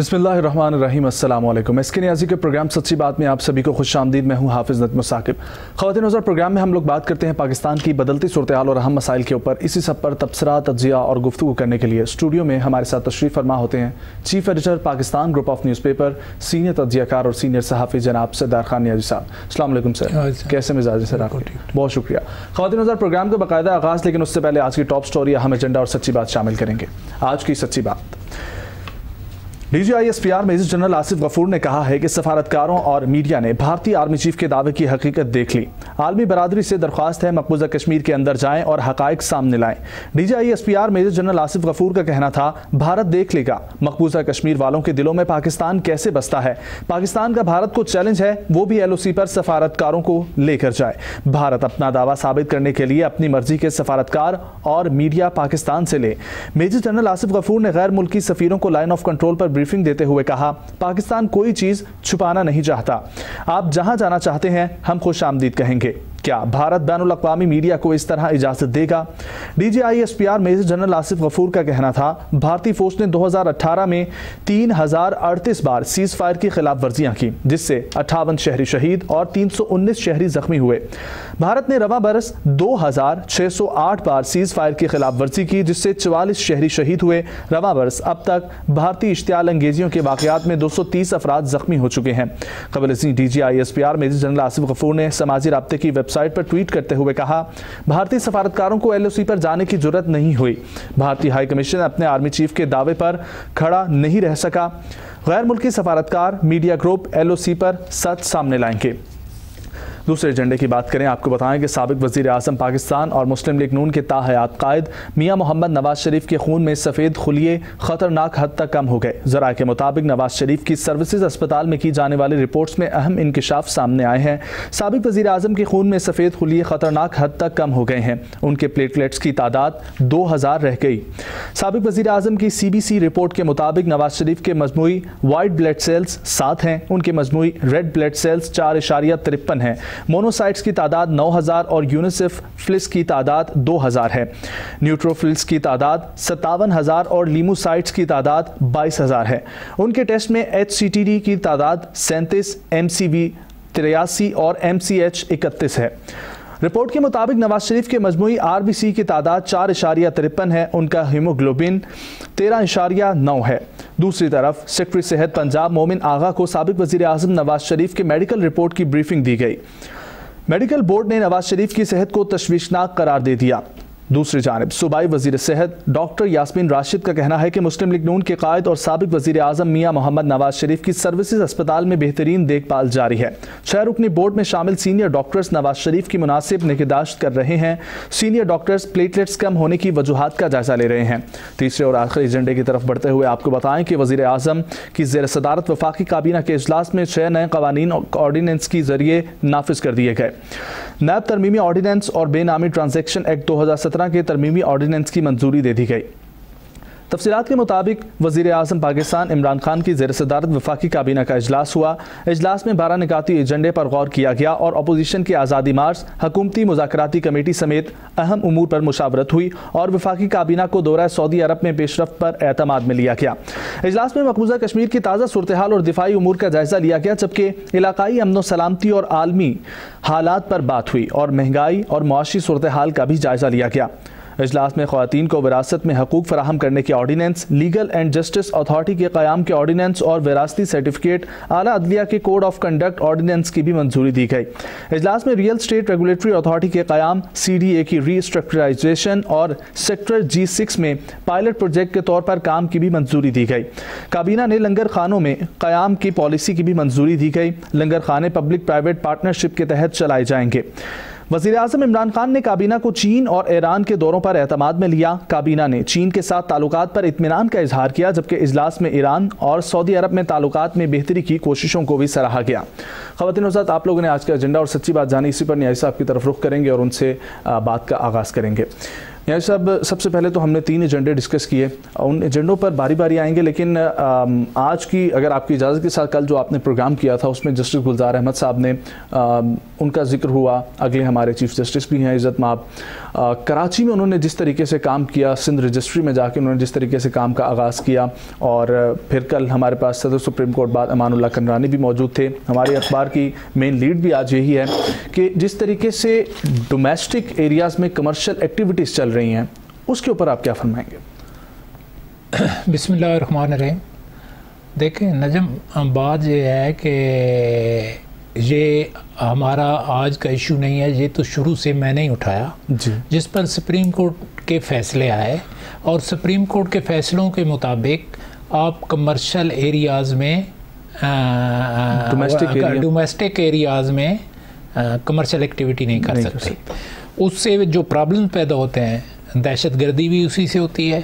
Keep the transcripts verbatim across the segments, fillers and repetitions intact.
बिस्मिल्लाहिर्रहमानिर्रहीम, अस्सलाम वालेकुम। एसके नियाज़ी के प्रोग्राम सच्ची बात में आप सभी को खुशामदीद। मैं हूँ हाफिज़ नजम साकिब। ख़वातीन नज़र प्रोग्राम में हम लोग बात करते हैं पाकिस्तान की बदलती सूरत हाल और अहम मसाइल के ऊपर। इसी सब पर तबसरा, तज्ज़िया और गुफ्तगू करने के लिए स्टूडियो में हमारे साथ तशरीफ़ फरमा होते हैं chief editor Pakistan group of newspaper, senior तज्ज़ियाकार और सीनियर सहाफ़ी जनाब सरदार खान नियाज़ी साहब। अस्सलाम वालेकुम सर, कैसे मिजाज है सर आपके? बहुत शुक्रिया। ख़वातीन नज़र प्रोग्राम का बाकायदा आगाज़, लेकिन उससे पहले आज की टॉप स्टोरी, अहम एजेंडा और सच्ची बात शामिल करेंगे। आज की सच्ची बात। D G I S P R major general Asif Ghafoor ने कहा है कि सफारतकारों और मीडिया ने भारतीय आर्मी चीफ के दावे की हकीकत देख ली। आलमी बरादरी से दरख्वास्त है मकबूजा कश्मीर के अंदर जाएं और हकाइक सामने लाएं। D G I S P R major general Asif Ghafoor का कहना था, भारत देख लेगा मकबूजा कश्मीर वालों के दिलों में पाकिस्तान कैसे बसता है। पाकिस्तान का भारत को चैलेंज है, वो भी एल ओ सी पर सफारतकारों को लेकर जाए। भारत अपना दावा साबित करने के लिए अपनी मर्जी के सफारतकार और मीडिया पाकिस्तान से ले। मेजर जनरल आसिफ गफूर ने गैर मुल्की सफीरों को लाइन ऑफ कंट्रोल पर ब्रीफिंग देते हुए कहा, पाकिस्तान कोई चीज छुपाना नहीं चाहता। आप जहां जाना चाहते हैं हम खुशामदीद कहेंगे। क्या भारत बैनुल अक़वामी मीडिया को इस तरह इजाजत देगा? D G I S P R major general Asif Ghafoor का कहना था, भारतीय फौज ने दो हज़ार अठारह में तीन हजार अड़तीस बार सीज फायर की खिलाफ वर्जियां की, जिससे अट्ठावन शहरी शहीद और तीन सौ उन्नीस शहरी जख्मी हुए। भारत ने रवा बरस दो हजार छह सौ आठ बार सीज फायर की खिलाफ वर्जी की, जिससे चवालीस शहरी शहीद हुए। रवा बरस अब तक भारतीय इश्तियाल अंगेजियों के वाक़यात में दो सौ तीस अफराद जख्मी हो चुके हैं। कबल इसी D G I S P R major general Asif Ghafoor ने समाजी राब्ते की वेबसाइट पर ट्वीट करते हुए कहा, भारतीय सफारतकारों को एल ओ सी पर जाने की जरूरत नहीं हुई। भारतीय हाई कमीशन अपने आर्मी चीफ के दावे पर खड़ा नहीं रह सका। गैर मुल्की सफारतकार, media group L O C पर सच सामने लाएंगे। दूसरे एजेंडे की बात करें, आपको बताएं कि साबिक वज़ीर आज़म पाकिस्तान और मुस्लिम लीग नून के ताहयात कायद मियां मोहम्मद नवाज शरीफ के खून में सफ़ेद खुलिये खतरनाक हद तक कम हो गए। ज़राए के मुताबिक नवाज शरीफ की सर्विसेज अस्पताल में की जाने वाली रिपोर्ट्स में अहम इंकशाफ सामने आए हैं। साबिक वज़ीर आज़म के खून में सफ़ेद खुलिये खतरनाक हद तक कम हो गए हैं। उनके प्लेटलेट्स की तादाद दो हज़ार रह गई। साबिक वज़ीर आज़म की सी बी सी रिपोर्ट के मुताबिक नवाज शरीफ के मजमूई वाइट ब्लड सेल्स सात हैं, उनके मजमूई रेड ब्लड सेल्स चार इशारिया तिरपन हैं। मोनोसाइट्स की तादाद नौ हज़ार और यूनिसिफिलिस की तादाद दो हज़ार है। न्यूट्रोफिल्स की तादाद सत्तावन हज़ार और लीमोसाइट्स की तादाद बाईस हज़ार है। उनके टेस्ट में एच सी टी डी की तादाद सैंतीस, एम सी वी तिरासी और एम सी एच इकतीस है। रिपोर्ट के मुताबिक नवाज शरीफ के मजमूई आर बी सी की तादाद चार इशारिया तिरपन है। उनका हीमोग्लोबिन तेरह इशारिया नौ है। दूसरी तरफ सेक्रेटरी सेहत पंजाब मोमिन आगा को साबिक वज़ीर आज़म नवाज शरीफ के मेडिकल रिपोर्ट की ब्रीफिंग दी गई। मेडिकल बोर्ड ने नवाज शरीफ की सेहत को तशवीशनाक करार दे दिया। दूसरी जानिब सूबाई वज़ीर सेहत डॉक्टर यास्मीन राशिद का कहना है कि मुस्लिम लीग नून के कायद और साबिक वज़ीर आज़म मियां मोहम्मद नवाज शरीफ की सर्विसेज अस्पताल में बेहतरीन देखभाल जारी है। छह रुकनी बोर्ड में शामिल सीनियर डॉक्टर्स नवाज शरीफ की मुनासिब निगहदाश्त कर रहे हैं। सीनियर डॉक्टर्स प्लेटलेट्स कम होने की वजूहात का जायजा ले रहे हैं। तीसरे और आखिरी एजेंडे की तरफ बढ़ते हुए आपको बताएं कि वज़ीर आज़म की ज़ेर सदारत वफाकी काबीना के इजलास में छह नए कवानीन ऑर्डिनेंस के जरिए नाफिज कर दिए गए। नैब तरमीमी ऑर्डिनेंस और बेनामी ट्रांजैक्शन एक्ट दो हज़ार सत्रह के तरमीमी ऑर्डिनेंस की मंजूरी दे दी गई। तफसीलात के मुताबिक वज़ीर आज़म पाकिस्तान इमरान खान की ज़ेर सदारत वफाकी काबीना का इजलास हुआ। इजलास में बारह निकाती एजेंडे पर गौर किया गया और अपोजिशन की आज़ादी मार्च, हुकूमती मुज़ाकराती कमेटी समेत अहम उमूर पर मुशावरत हुई और वफाकी काबीना को दौरा सऊदी अरब में पेशरफ्त पर एतमाद में लिया गया। इजलास में मकबूजा कश्मीर की ताज़ा सूरत हाल और दिफाई उमूर का जायजा लिया गया, जबकि इलाकाई अमन सलामती और आलमी हालात पर बात हुई और महंगाई और मुआशी सूरत हाल का भी जायजा लिया गया। इजलास में ख़वातीन को विरासत में हकूक़ फराहम करने के ordinance, legal and justice authority के क़याम के ऑर्डिनेंस और विरासती सर्टिफिकेट, आला अदलिया के कोड ऑफ कंडक्ट ऑर्डिनेंस की भी मंजूरी दी गई। इजलास में रियल स्टेट रेगुलेटरी अथॉरिटी के क़याम, सी डी ए की रीस्ट्रक्चराइजेशन और सेक्टर जी सिक्स में पायलट प्रोजेक्ट के तौर पर काम की भी मंजूरी दी गई। काबीना ने लंगर खानों में क़याम की पॉलिसी की भी मंजूरी दी गई। लंगर खाने पब्लिक प्राइवेट पार्टनरशिप के तहत चलाए जाएंगे। वज़ीर आज़म इमरान खान ने काबीना को चीन और ईरान के दौरों पर एतमाद में लिया। काबीना ने चीन के साथ ताल्लुकात पर इत्मीनान का इजहार किया, जबकि इजलास में ईरान और सऊदी अरब में ताल्लुकात में बेहतरी की कोशिशों को भी सराहा गया। ख़वातीन और साथ आप लोगों ने आज का एजेंडा और सच्ची बात जानी, इसी पर न्याज़ी साहब की तरफ रुख करेंगे और उनसे बात का आगाज़ करेंगे। यहाँ साहब, सबसे पहले तो हमने तीन एजेंडे डिस्कस किए, उन एजेंडों पर बारी बारी आएंगे, लेकिन आज की अगर आपकी इजाज़त के साथ कल जो आपने प्रोग्राम किया था उसमें जस्टिस गुलजार अहमद साहब ने उनका जिक्र हुआ, अगले हमारे चीफ जस्टिस भी हैं इज़्ज़त माब, कराची में उन्होंने जिस तरीके से काम किया, सिंध रजिस्ट्री में जाके उन्होंने जिस तरीके से काम का आगाज़ किया, और फिर कल हमारे पास सदर सुप्रीम कोर्ट बाद अमानुल्लाह कनरानी भी मौजूद थे। हमारे अखबार की मेन लीड भी आज यही है कि जिस तरीके से डोमेस्टिक एरियाज़ में कमर्शियल एक्टिविटीज़ चल रही हैं, उसके ऊपर आप क्या फरमाएंगे? बिस्मिल्लाहिर्रहमानिर्रहीम। देखें नजम, बात ये है कि ये हमारा आज का इशू नहीं है, ये तो शुरू से मैंने ही उठाया जी। जिस पर सुप्रीम कोर्ट के फैसले आए और सुप्रीम कोर्ट के फैसलों के मुताबिक आप कमर्शियल एरियाज़ में डोमेस्टिक एरिया, डोमेस्टिक एरियाज़ में कमर्शियल एक्टिविटी नहीं कर नहीं सकते, सकते। उससे जो प्रॉब्लम पैदा होते हैं, दहशत गर्दी भी उसी से होती है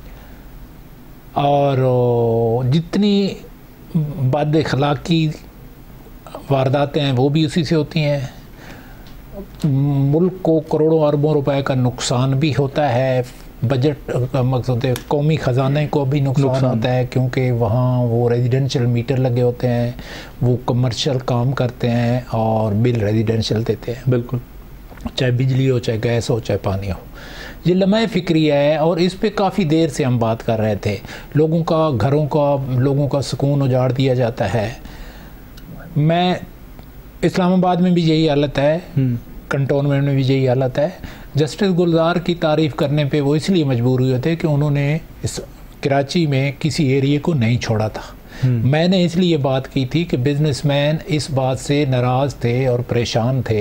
और जितनी बद अखलाकी वारदातें हैं वो भी उसी से होती हैं। मुल्क को करोड़ों अरबों रुपए का नुकसान भी होता है, बजट का मकसद है कौमी ख़जाने को भी नुकसान, नुकसान होता है, क्योंकि वहाँ वो रेजिडेंशियल मीटर लगे होते हैं, वो कमर्शियल काम करते हैं और बिल रेजिडेंशियल देते हैं, बिल्कुल, चाहे बिजली हो, चाहे गैस हो, चाहे पानी हो। ये लम्हा फ़िक्रिया है और इस पे काफ़ी देर से हम बात कर रहे थे। लोगों का, घरों का, लोगों का सुकून उजाड़ दिया जाता है। मैं इस्लामाबाद में भी यही हालत है, कंटोनमेंट में भी यही हालत है। जस्टिस गुलजार की तारीफ़ करने पे वो इसलिए मजबूर हुए थे कि उन्होंने इस कराची में किसी एरिए को नहीं छोड़ा था। मैंने इसलिए बात की थी कि बिजनेसमैन इस बात से नाराज़ थे और परेशान थे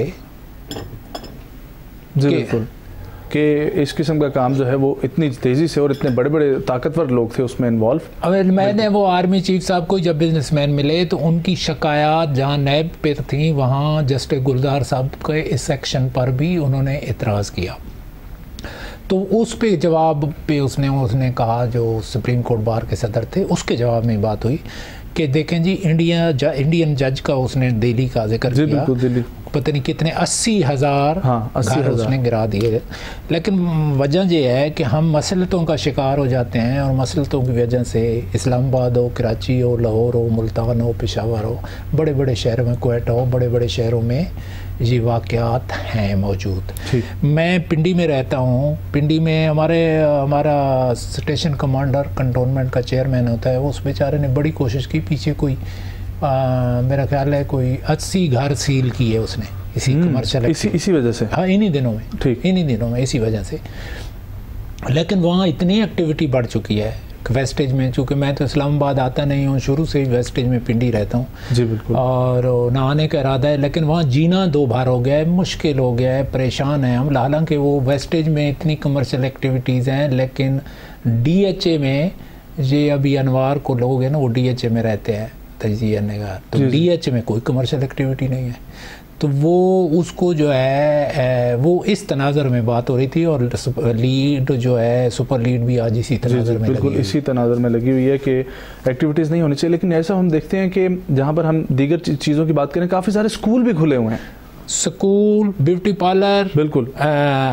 जी, बिल्कुल, कि इस किस्म का काम जो है वो इतनी तेज़ी से और इतने बड़े बड़े ताकतवर लोग थे उसमें इन्वॉल्व। अब मैंने वो आर्मी चीफ साहब को जब बिजनेसमैन मिले तो उनकी शिकायत जहाँ नैब पे थी, वहाँ जस्टिस गुलजार साहब के इस सेक्शन पर भी उन्होंने इतराज़ किया। तो उस पे जवाब पे उसने उसने कहा, जो सुप्रीम कोर्ट बार के सदर थे, उसके जवाब में बात हुई कि देखें जी, इंडिया ज, इंडियन जज का उसने दिल्ली का जिक्र किया, दिल्ली पता नहीं कितने अस्सी हज़ार हाँ, घर उसने गिरा दिए। लेकिन वजह ये है कि हम मसलतों का शिकार हो जाते हैं और मसलतों की वजह से इस्लामाबाद हो, कराची हो, लाहौर हो, मुल्तान हो, पेशावर हो, बड़े बड़े शहरों में, कोयटा हो, बड़े बड़े शहरों में ये वाक़यात हैं मौजूद। मैं पिंडी में रहता हूँ। पिंडी में हमारे हमारा स्टेशन कमांडर कंटोनमेंट का चेयरमैन होता है, उस बेचारे ने बड़ी कोशिश की, पीछे कोई आ, मेरा ख्याल है कोई अस्सी घर सील की है उसने, इसी कमर्शियल इसी इसी वजह से, हाँ इन्हीं दिनों में, ठीक इन्हीं दिनों में इसी वजह से। लेकिन वहाँ इतनी एक्टिविटी बढ़ चुकी है वेस्टेज में, चूँकि मैं तो इस्लामाबाद आता नहीं हूँ, शुरू से ही वेस्टेज में पिंडी रहता हूँ जी, बिल्कुल, और नहाने का इरादा है, लेकिन वहाँ जीना दो बार हो गया है, मुश्किल हो गया है, परेशान है हम। हालांकि वो वेस्टेज में इतनी कमर्शियल एक्टिविटीज़ हैं, लेकिन डी एच ए में ये अभी अनवार को लोग हैं ना, वो डी एच ए में रहते हैं, तजिया नगार, तो डी एच ए में कोई कमर्शियल एक्टिविटी नहीं है। तो वो उसको जो है वो इस तनाज़र में बात हो रही थी और लीड जो है सुपर लीड भी आज इसी तनाज़र में बिल्कुल इसी तनाज़र में लगी हुई है कि एक्टिविटीज़ नहीं होनी चाहिए। लेकिन ऐसा हम देखते हैं कि जहाँ पर हम दीगर चीज़ों की बात करें, काफ़ी सारे स्कूल भी खुले हुए हैं, स्कूल, ब्यूटी पार्लर, बिल्कुल आ,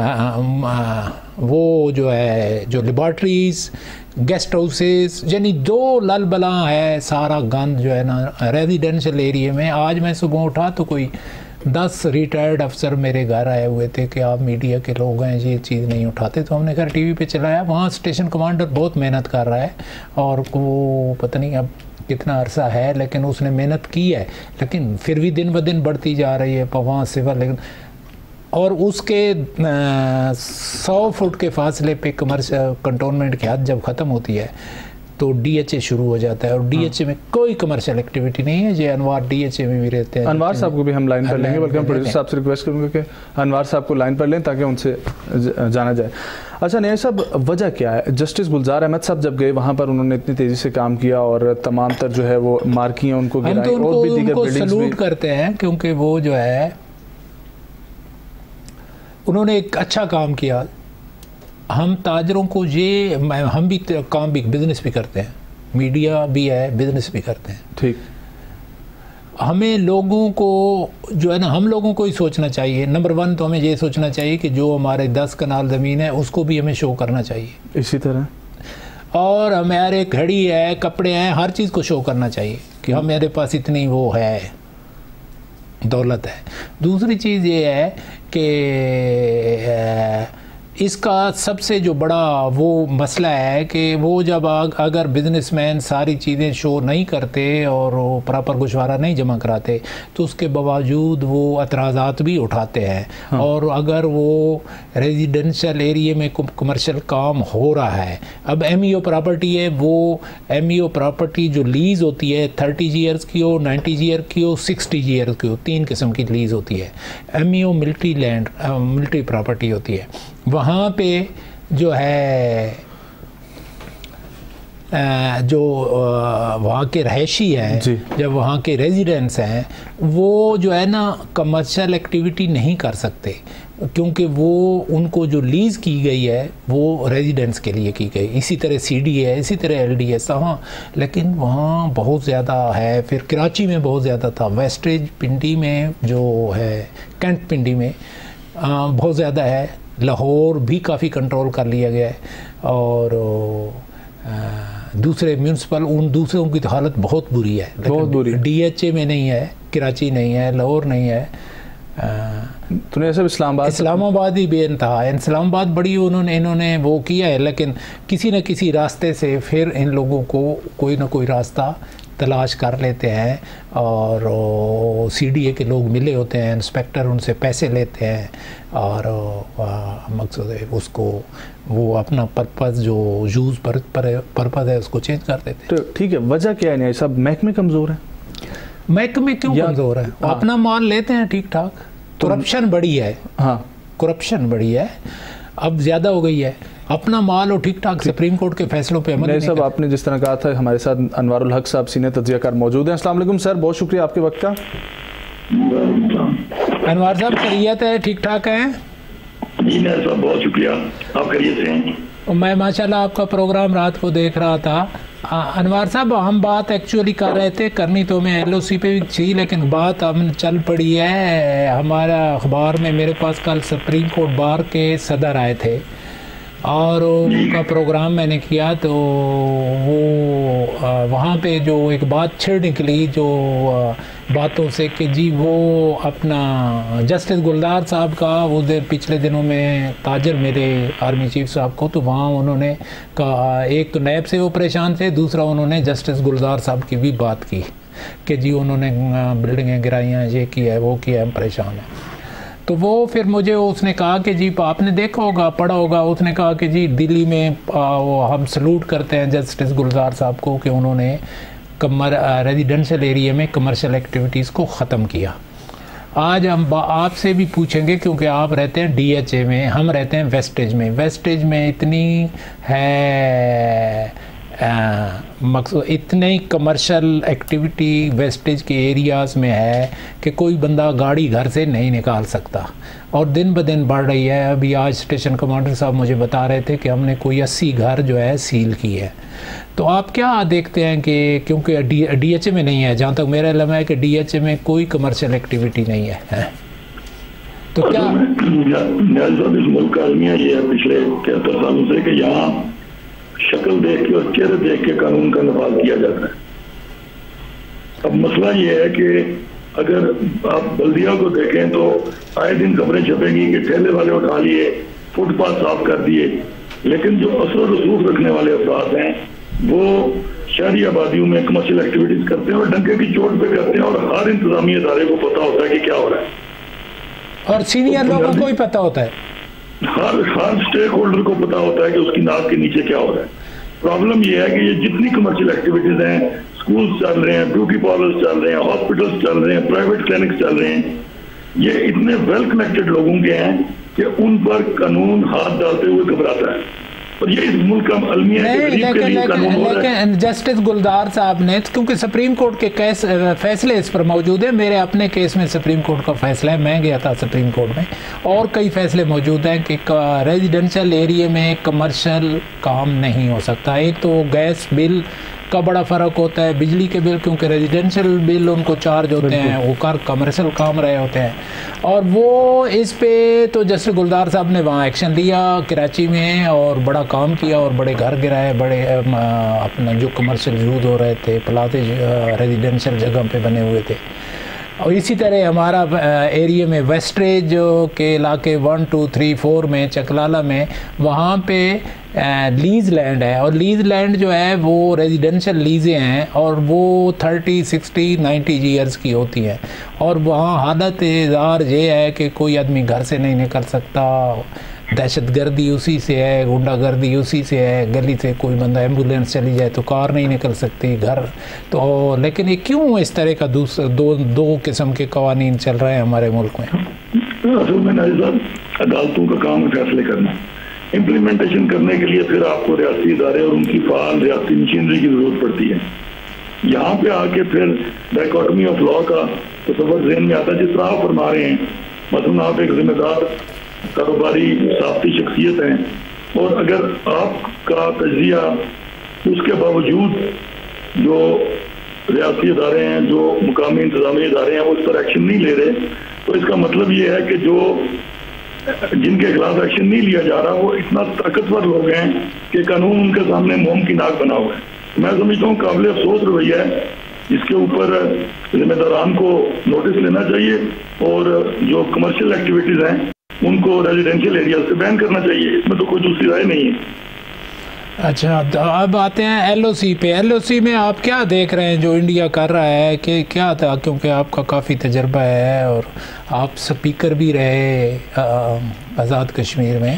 आ, वो जो है जो लेबॉर्ट्रीज़, गेस्ट हाउसेस, यानी दो लल बला है सारा गंद जो है ना रेजिडेंशियल एरिया में। आज मैं सुबह उठा तो कोई दस रिटायर्ड अफसर मेरे घर आए हुए थे कि आप मीडिया के लोग हैं, ये चीज़ नहीं उठाते, तो हमने घर टीवी पे चलाया। वहाँ स्टेशन कमांडर बहुत मेहनत कर रहा है और वो पता नहीं अब कितना अरसा है, लेकिन उसने मेहनत की है, लेकिन फिर भी दिन ब दिन बढ़ती जा रही है वहाँ सिवा। लेकिन और उसके सौ फुट के फासले पे कमर्शियल कंटोनमेंट की हद जब ख़त्म होती है तो डी एच ए शुरू हो जाता है और डी एच ए में कोई कमर्शियल एक्टिविटी नहीं है। ये अनवार डी एच ए में भी रहते हैं। अनवार साहब को भी हम लाइन पर लेंगे, बल्कि हम प्रोड्यूसर साहब से रिक्वेस्ट करूँगा कि अनवार साहब को लाइन पर लें ताकि उनसे जाना जाए। अच्छा नया साहब, वजह क्या है? जस्टिस गुलजार अहमद साहब जब गए वहाँ पर उन्होंने इतनी तेज़ी से काम किया और तमाम तर जो है वो मार्कियाँ उनको गिराई, तो और भी दीगर बिल्डिंग्स सलूट करते हैं, क्योंकि वो जो है उन्होंने एक अच्छा काम किया। हम ताजरों को ये, हम भी काम भी, बिजनेस भी करते हैं, मीडिया भी है, बिजनेस भी करते हैं, ठीक। हमें लोगों को जो है ना, हम लोगों को ही सोचना चाहिए। नंबर वन तो हमें ये सोचना चाहिए कि जो हमारे दस कनाल ज़मीन है उसको भी हमें शो करना चाहिए। इसी तरह और हमारे घड़ी है, कपड़े हैं, हर चीज़ को शो करना चाहिए कि हमारे पास इतनी वो है, दौलत है। दूसरी चीज़ ये है कि इसका सबसे जो बड़ा वो मसला है कि वो जब अगर बिजनेसमैन सारी चीज़ें शो नहीं करते और प्रॉपर गुजारा नहीं जमा कराते तो उसके बावजूद वो एतराज़ात भी उठाते हैं। हाँ। और अगर वो रेजिडेंशियल एरिया में कमर्शियल काम हो रहा है, अब एम ई ओ प्रॉपर्टी है, वो एम ई ओ प्रॉपर्टी जो लीज़ होती है थर्टी ईयर्स की हो, नाइन्टी ईयर की हो, सिक्सटी ईयर की हो, तीन किस्म की लीज़ होती है। M E O military land, military property होती है। वहाँ पे जो है जो वहाँ के रहायशी हैं, जब वहाँ के रेजिडेंट्स हैं, वो जो है ना कमर्शियल एक्टिविटी नहीं कर सकते क्योंकि वो उनको जो लीज़ की गई है वो रेजिडेंट्स के लिए की गई। इसी तरह सी डी है, इसी तरह एल डी है, हाँ, लेकिन वहाँ बहुत ज़्यादा है। फिर कराची में बहुत ज़्यादा था, वेस्टेज पिंडी में जो है, कैंट पिंडी में आ, बहुत ज़्यादा है, लाहौर भी काफ़ी कंट्रोल कर लिया गया है। और आ, दूसरे म्यूनसिपल, उन दूसरों की तो हालत बहुत बुरी है, बहुत बुरी। डी एच ए में नहीं है, कराची नहीं है, लाहौर नहीं है, तूने सब इस्लामाबाद इस्लामाबाद ही बेइंतहा है। इस्लामाबाद बड़ी उन्होंने इन्होंने वो किया है, लेकिन किसी न किसी रास्ते से फिर इन लोगों को कोई ना कोई रास्ता तलाश कर लेते हैं और सी डी ए के लोग मिले होते हैं, इंस्पेक्टर उनसे पैसे लेते हैं और मकसद है उसको वो अपना पर्पज़ जो यूज़ पर, पर, पर्पज़ है उसको चेंज कर देते हैं। तो ठीक है, वजह क्या है? नहीं सब महकमे कमज़ोर है, महकमे क्यों कमज़ोर है? हाँ। अपना माल लेते हैं ठीक ठाक, करप्शन बड़ी है। हाँ, करप्शन बड़ी है, अब ज़्यादा हो गई है। अपना माल और ठीक ठाक सुप्रीम कोर्ट के फैसलों पे अमल नहीं सब आपने जिस तरह कहा था। हमारे साथ अनवारुल हक साहब, सीनियर तज्ज़ियाकार मौजूद हैं। अस्सलाम वालेकुम सर, बहुत शुक्रिया आपके वक्त का। अनवार साहब खैरियत है, ठीक ठाक हैं? जी साहब, बहुत शुक्रिया, आप खैरियत से हैं? मैं माशाल्लाह आपका प्रोग्राम रात को देख रहा था। अनवार साहब, हम बात एक्चुअली कर रहे थे, करनी तो मैं एल ओ सी पे भी थी, लेकिन बात हम चल पड़ी है। हमारा अखबार में मेरे पास कल सुप्रीम कोर्ट बार के सदर आए थे और उनका प्रोग्राम मैंने किया, तो वो वहाँ पे जो एक बात छिड़ निकली जो बातों से कि जी वो अपना जस्टिस गुलजार साहब का वो देर पिछले दिनों में ताजर मेरे आर्मी चीफ साहब को, तो वहाँ उन्होंने कहा, एक तो नैब से वो परेशान थे, दूसरा उन्होंने जस्टिस गुलजार साहब की भी बात की कि जी उन्होंने बिल्डिंगें गिराई हैं, ये किया है, वो किया है, हम परेशान हैं। तो वो फिर मुझे उसने कहा कि जी आपने देखा होगा, पढ़ा होगा, उसने कहा कि जी दिल्ली में आ, वो हम सलूट करते हैं जस्टिस गुलजार साहब को कि उन्होंने कमर रेजिडेंशियल एरिया में कमर्शियल एक्टिविटीज़ को ख़त्म किया। आज हम आपसे भी पूछेंगे क्योंकि आप रहते हैं डी एच ए में, हम रहते हैं वेस्टेज में। वेस्टेज में इतनी है मकसद इतनी कमर्शियल एक्टिविटी वेस्टेज के एरियाज़ में है कि कोई बंदा गाड़ी घर से नहीं निकाल सकता और दिन ब दिन बढ़ रही है। अभी आज स्टेशन कमांडर साहब मुझे बता रहे थे कि हमने कोई अस्सी घर जो है सील की है। तो आप क्या देखते हैं कि क्योंकि डी डी एच ए में नहीं है, जहाँ तक मेरा इल्म है कि डी एच ए में कोई कमर्शियल एक्टिविटी नहीं है, है? तो क्या इस मुल्क का अलमिया ये है पिछले तिहत्तर सालों से कि यहाँ शक्ल देख के और चेहरे देख के कानून का नफाज किया जाता है। अब मसला ये है कि अगर आप बल्दिया को देखें तो आए दिन खबरें छपेंगी कि ठेले वाले उठा लिए, फुटपाथ साफ कर दिए, लेकिन जो असर रसूख रखने वाले अफराद हैं वो शहरी आबादियों में कमर्शियल एक्टिविटीज करते हैं और डंके की चोट पे करते हैं और हर इंतजामी इदारे को पता होता है कि क्या हो रहा है और सीनियर लोगों को ही पता होता है, हर हर स्टेक होल्डर को पता होता है कि उसकी नाक के नीचे क्या हो रहा है। प्रॉब्लम यह है कि ये जितनी कमर्शियल एक्टिविटीज हैं, स्कूल्स चल रहे हैं, ब्यूटी पार्लर्स चल रहे हैं, हॉस्पिटल्स चल रहे हैं, प्राइवेट क्लिनिक्स चल रहे हैं, ये इतने वेल कनेक्टेड लोगों के हैं कि उन पर कानून हाथ डालते हुए घबराता है और ये इस मुल्क का अलमिया है कि गरीब के लिए कानून हो रहा है। लेकिन जस्टिस गुलजार साहब ने, क्योंकि सुप्रीम कोर्ट के केस फैसले इस पर मौजूद है, मेरे अपने केस में सुप्रीम कोर्ट का फैसला है, मैं गया था सुप्रीम कोर्ट में, और कई फैसले मौजूद हैं कि रेजिडेंशियल एरिया में कमर्शियल काम नहीं हो सकता। एक तो गैस बिल का बड़ा फ़र्क होता है, बिजली के बिल, क्योंकि रेजिडेंशियल बिल उनको चार्ज होते हैं, वो कार कमर्शियल काम रहे होते हैं। और वो इस पे तो जस्टिस गुलजार साहब ने वहाँ एक्शन लिया कराची में और बड़ा काम किया और बड़े घर गिराए, बड़े अपना जो कमर्शियल यूज़ हो रहे थे प्लाटे रेजिडेंशियल जगह पे बने हुए थे। और इसी तरह हमारा एरिया में वेस्टरेज के इलाके वन टू थ्री फोर में चकलाला में वहाँ पे लीज़ लैंड है, और लीज़ लैंड जो है वो रेजिडेंशियल लीज़ें हैं और वो थर्टी सिक्सटी नाइन्टी ईयर्स की होती हैं। और वहाँ हालत ज़ार ये है कि कोई आदमी घर से नहीं निकल सकता, दहशत गर्दी उसी से है, गुंडागर्दी उसी से है, गली से कोई बंदा एम्बुलेंस चली जाए तो कार नहीं निकल सकती घर तो। लेकिन ये क्यों इस तरह का दूसरा दो दो किस्म के कवानीन चल रहे हैं हमारे मुल्क में? असल में अदालतों का काम है फैसले करना, इम्प्लीमेंटेशन करने के लिए फिर आपको रियासी इदारे और उनकी फाल रियासी मशीनरी की जरूरत पड़ती है। यहाँ पे आके फिर डायकोटमी ऑफ लॉ का तस्वर ज़हन में आता है। जिस तरह आप फरमा रहे हैं, मतलब आप एक जिम्मेदार कारोबारी साफ्ती शख्सियत हैं और अगर आपका तजिया उसके बावजूद जो रियासी इदारे हैं, जो मुकामी इंतजामी इदारे हैं, वो इस पर एक्शन नहीं ले रहे, तो इसका मतलब ये है कि जो जिनके खिलाफ एक्शन नहीं लिया जा रहा वो इतना ताकतवर लोग हैं कि कानून उनके सामने मोम की नाक बना हुआ है। मैं समझता हूँ काबिल अफसोस रवैया है, इसके ऊपर जिम्मेदारान को नोटिस लेना चाहिए और जो कमर्शियल एक्टिविटीज़ हैं उनको रेजिडेंशियल एरिया से बैन करना चाहिए। इसमें तो कोई दूसरी राय नहीं है। अच्छा, अब आते हैं एलओसी पे। एलओसी में आप क्या देख रहे हैं जो इंडिया कर रहा है कि क्या था, क्योंकि आपका काफ़ी तजर्बा है और आप स्पीकर भी रहे आज़ाद कश्मीर में।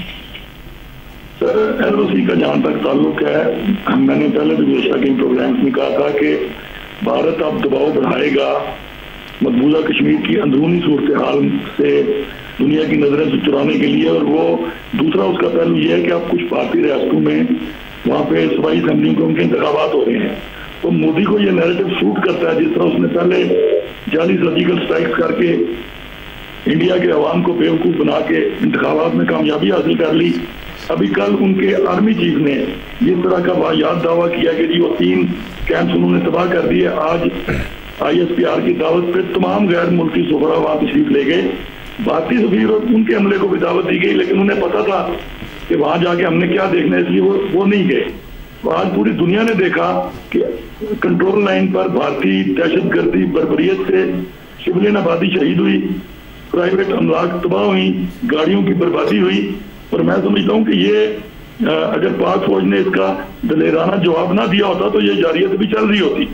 सर, एलओसी का जहाँ तक ताल्लुक है, मैंने पहले भी बेशक इन प्रोग्राम्स में कहा था कि भारत अब दबाव बढ़ाएगा मकबूजा कश्मीर की अंदरूनी सूरत हाल से दुनिया की नजरें से चुराने के लिए। और वो दूसरा उसका पहलू ये है कि अब कुछ भारतीय रियासतों में वहाँ पे सूबाई असेंबली के उनके इंतखाबात हो रहे हैं, तो मोदी को ये नैरेटिव सूट करता है। जिस तरह उसने पहले जाली सर्जिकल स्ट्राइक्स करके इंडिया के अवाम को बेवकूफ़ बना के इंतखाबात में कामयाबी हासिल कर ली, अभी कल उनके आर्मी चीफ ने जिस तरह का वाहियात दावा किया कि जी वो तीन कैंप्स उन्होंने तबाह कर दिए। आज आई एस पी आर की दावत पे तमाम गैर मुल्की सुफरा वहाँ तशरीफ ले गए, भारतीय सफीर और उनके हमले को भी दावत दी गई, लेकिन उन्हें पता था कि वहाँ जाके हमने क्या देखना है, इसलिए वो वो नहीं गए। तो आज पूरी दुनिया ने देखा कि कंट्रोल लाइन पर भारतीय दहशतगर्दी बर्बरियत से सिविलियन आबादी शहीद हुई, प्राइवेट अमलाक तबाह हुई, गाड़ियों की बर्बादी हुई। और मैं समझता हूँ कि ये अगर पाक फौज ने इसका दलेराना जवाब ना दिया होता तो ये जारियत भी चल रही होती।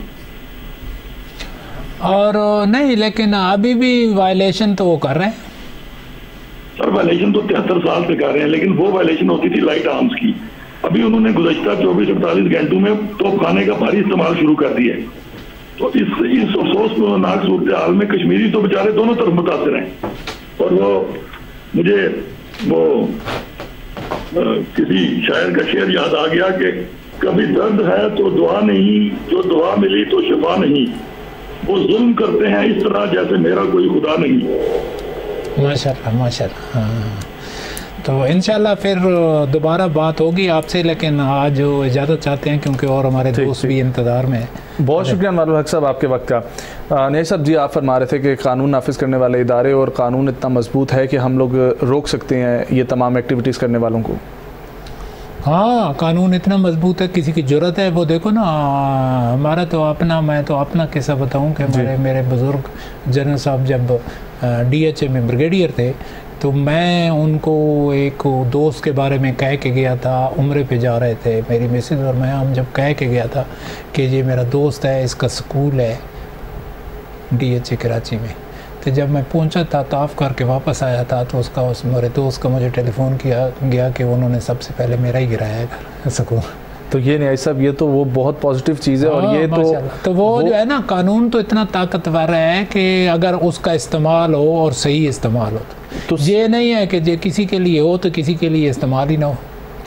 और नहीं, लेकिन अभी भी वायलेशन तो वो कर रहे हैं सर। वायलेशन तो तिहत्तर साल से कर रहे हैं, लेकिन वो वायलेशन होती थी लाइट आर्म्स की। अभी उन्होंने गुज़श्ता चौबीस अड़तालीस घंटों में तोपखाने का भारी इस्तेमाल शुरू कर दिया है। तो इस इस अफसोसनाक सूरत हाल में कश्मीरी तो बेचारे दोनों तरफ मुतासर हैं। और वो मुझे वो आ, किसी शायर का शेर याद आ गया कि कभी दर्द है तो दुआ नहीं, जो दुआ मिली तो शिफा नहीं, वो जुल्म करते हैं इस तरह जैसे मेरा कोई खुदा नहीं। माशाल्लाह माशाल्लाह। हाँ, तो इंशाल्लाह फिर दोबारा बात होगी आपसे, लेकिन आज इजाज़त चाहते हैं क्योंकि और हमारे दोस्त भी इंतज़ार में हैं। बहुत शुक्रिया अनवारुल हक साहब आपके वक्त का। नहीं साहब जी, आप फरमा रहे थे कि कानून नाफिज करने वाले इदारे और कानून इतना मजबूत है कि हम लोग रोक सकते हैं ये तमाम एक्टिविटीज़ करने वालों को। हाँ, कानून इतना मजबूत है, किसी की ज़रूरत है वो देखो ना। हमारा तो अपना, मैं तो अपना किस्सा बताऊं कि मेरे मेरे बुज़ुर्ग जनरल साहब जब डी एच ए में ब्रिगेडियर थे, तो मैं उनको एक दोस्त के बारे में कह के गया था, उम्रे पे जा रहे थे मेरी मिसेज और मैं, हम जब कह के गया था कि ये मेरा दोस्त है, इसका स्कूल है डी एच ए कराची में। तो जब मैं पहुंचा था, ताफ़ करके वापस आया था, तो उसका उस मेरे दोस्त का मुझे टेलीफोन किया गया कि उन्होंने सबसे पहले मेरा ही गिराया है स्कूल। तो ये नहीं सब, ये तो वो बहुत पॉजिटिव चीज़ है। और ये तो तो वो, वो जो है ना, कानून तो इतना ताकतवर है कि अगर उसका इस्तेमाल हो और सही इस्तेमाल हो तो, तो ये नहीं है कि जो किसी के लिए हो तो किसी के लिए इस्तेमाल ही ना हो।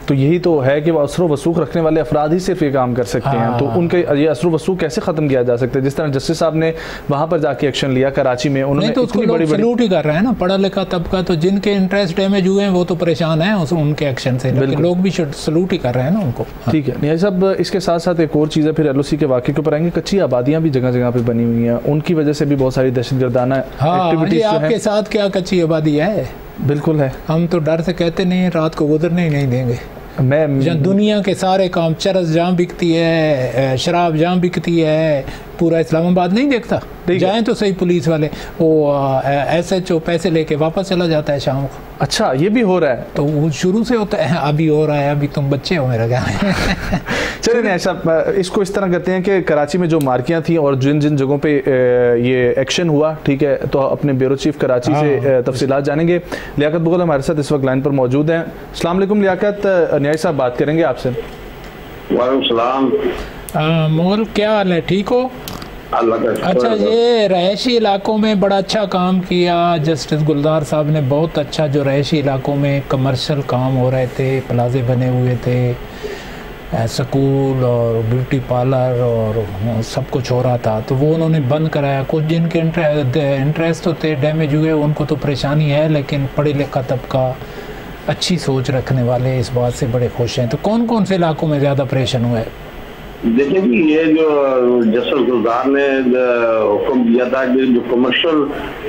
तो यही तो है कि वो असर वसूख रखने वाले अफराद ही सिर्फ ये काम कर सकते हाँ। हैं। तो उनके ये असर वसूख कैसे ख़त्म किया जा सकता है? जिस तरह जस्टिस साहब ने वहाँ पर जाके एक्शन लिया कराची में, उन्होंने तो उसको बड़ी सल्यूट ही कर रहे हैं ना, पढ़ा लिखा तबका, तो जिनके इंटरेस्ट डैमेज हुए हैं वो तो परेशान हैं उनके एक्शन से, लेकिन लोग भी सल्यूट ही कर रहे हैं ना उनको। ठीक है नियाज़ साहब, इसके साथ साथ एक और चीज़ है, फिर एल ओ सी के वाक़े के ऊपर आएंगे। कच्ची आबादियाँ भी जगह जगह पे बनी हुई हैं, उनकी वजह से भी बहुत सारी दहशतगर्दाना एक्टिविटीज। आपके साथ क्या कच्ची आबादी है? बिल्कुल है, हम तो डर से कहते नहीं रात को गुजरने ही नहीं देंगे। मैं जहाँ दुनिया के सारे काम, चरस जहाँ बिकती है, शराब जहाँ बिकती है, पूरा इस्लामाबाद नहीं देखता, जाएं तो सही पुलिस वाले, वो एस एच ओ पैसे लेके वापस चला जाता है शाम को। अच्छा, ये भी हो रहा है? तो वो शुरू से होता है, अभी हो रहा है, अभी तुम बच्चे हो मेरा क्या। चलिए नहीं ऐसा, इसको इस तरह करते हैं कि कराची में जो मार्कियाँ थी और जिन जिन जगहों पे ये एक्शन हुआ, ठीक है, तो अपने ब्यूरो चीफ कराची से तफसीलात जानेंगे। लियाकत बुगल हमारे साथ इस वक्त लाइन पर मौजूद हैं। अस्सलाम वालेकुम लियाकत, न्याज़ साहब बात करेंगे आपसे। वालेकुम सलाम। मुगल क्या हाल है, ठीक हो? अच्छा, ये रहायशी इलाकों में बड़ा अच्छा काम किया जस्टिस गुलजार साहब ने, बहुत अच्छा। जो रहायशी इलाकों में कमर्शियल काम हो रहे थे, प्लाजे बने हुए थे, स्कूल और ब्यूटी पार्लर और सब कुछ हो रहा था, तो वो उन्होंने बंद कराया। कुछ जिनके इंटरेस्ट होते डैमेज हुए उनको तो परेशानी है, लेकिन पढ़े लिखा तबका, अच्छी सोच रखने वाले इस बात से बड़े खुश हैं। तो कौन कौन से इलाकों में ज़्यादा परेशान हुए? देखिए कि ये जो जस्टिस गुलजार ने हुक्म दिया था कि जो कमर्शियल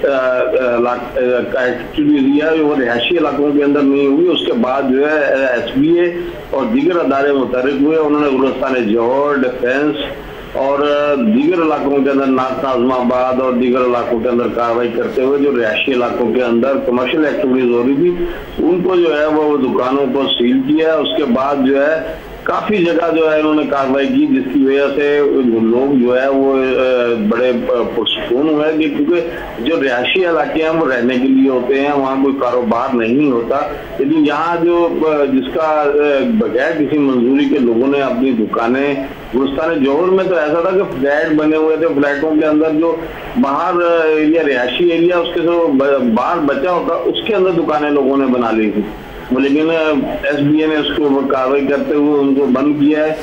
का एक्टिविटी दिया वो रिहायशी इलाकों के अंदर नहीं हुई, उसके बाद जो है एस बी ए और दीगर अदारे मुतहरिक हुए। उन्होंने गुलिस्तान जौहर, डिफेंस और दीगर इलाकों के अंदर नाथ आजमाबाद और दीगर इलाकों के अंदर कार्रवाई करते हुए जो रिहायशी इलाकों के अंदर कमर्शियल एक्टिविटीज हो रही थी उनको जो है वो दुकानों को सील किया। उसके बाद जो है काफी जगह जो है इन्होंने कार्रवाई की, जिसकी वजह से लोग जो है वो बड़े पुरसुकून हुए, क्योंकि जो रिहायशी इलाके हैं वो रहने के लिए होते हैं, वहाँ कोई कारोबार नहीं होता। लेकिन यहाँ जो जिसका बगैर किसी मंजूरी के लोगों ने अपनी दुकानें, गुलिस्तान जौहर में तो ऐसा था कि फ्लैट बने हुए थे, फ्लैटों के अंदर जो बाहर एरिया रिहायशी एरिया उसके जो बाहर बचा होता उसके अंदर दुकानें लोगों ने बना ली थी, लेकिन एस बी ए ने उसके ऊपर कार्रवाई करते हुए उनको बंद किया है।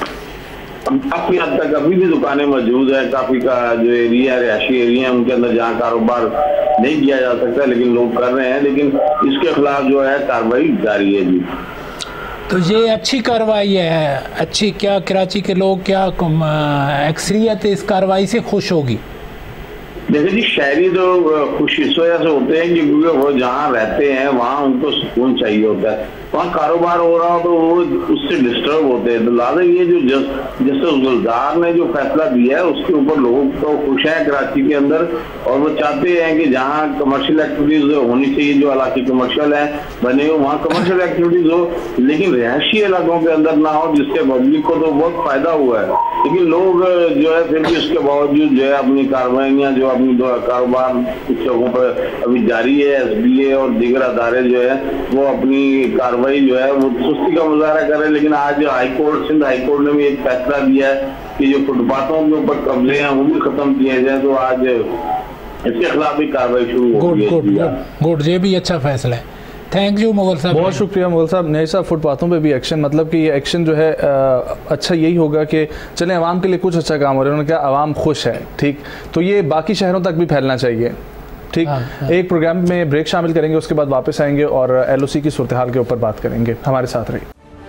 काफी हद तक अभी भी दुकानें मौजूद है, काफी का जो एरिया रिहायशी एरिया है उनके अंदर जहाँ कारोबार नहीं किया जा सकता, लेकिन लोग कर रहे हैं, लेकिन इसके खिलाफ जो है कार्रवाई जारी है जी। तो ये अच्छी कार्रवाई है, अच्छी। क्या कराची के लोग, क्या अक्सरियत इस कार्रवाई से खुश होगी? देखिए जी, शहरी तो खुश इस वजह से होते हैं कि क्योंकि वो जहाँ रहते हैं वहाँ उनको सुकून चाहिए होता है, वहाँ कारोबार हो रहा हो तो वो उससे डिस्टर्ब होते हैं। तो लिहाजा ये जो जस्टिस गुलजार ने जो फैसला दिया है उसके ऊपर लोग तो खुश हैं कराची के अंदर, और वो चाहते हैं कि जहाँ कमर्शियल एक्टिविटीज होनी चाहिए, जो इलाके कमर्शियल है बने हो वहाँ कमर्शियल एक्टिविटीज हो, लेकिन रिहायशी इलाकों के अंदर ना हो, जिससे पब्लिक को तो बहुत फायदा हुआ है। लेकिन लोग जो है फिर भी उसके बावजूद जो है अपनी कार्रवाइयाँ जो अपनी कारोबार कुछ जगहों पर अभी जारी है। एस बी ए और दीगर अदारे जो है वो अपनी कार्रवाई जो है वो सुस्ती का मुजाहरा कर रहे हैं। लेकिन आज हाईकोर्ट, सिंध हाईकोर्ट ने भी एक फैसला दिया है कि जो फुटपाथों के ऊपर कब्जे हैं वो भी खत्म किए जाए, तो आज इसके खिलाफ भी कार्रवाई शुरू हो गई है। गुड, ये भी अच्छा फैसला है। थैंक यू मुगल साहब, बहुत शुक्रिया मुगल साहब। नहीं साहब, फुटपाथों पे भी एक्शन, मतलब कि ये एक्शन जो है आ, अच्छा यही होगा कि चलें आवाम के लिए कुछ अच्छा काम हो रहा है, उन्होंने कहा आवाम खुश है, ठीक, तो ये बाकी शहरों तक भी फैलना चाहिए, ठीक। हाँ, हाँ। एक प्रोग्राम में ब्रेक शामिल करेंगे, उसके बाद वापस आएंगे और एल ओ सी की सूरत हाल के ऊपर बात करेंगे। हमारे साथ रहिए।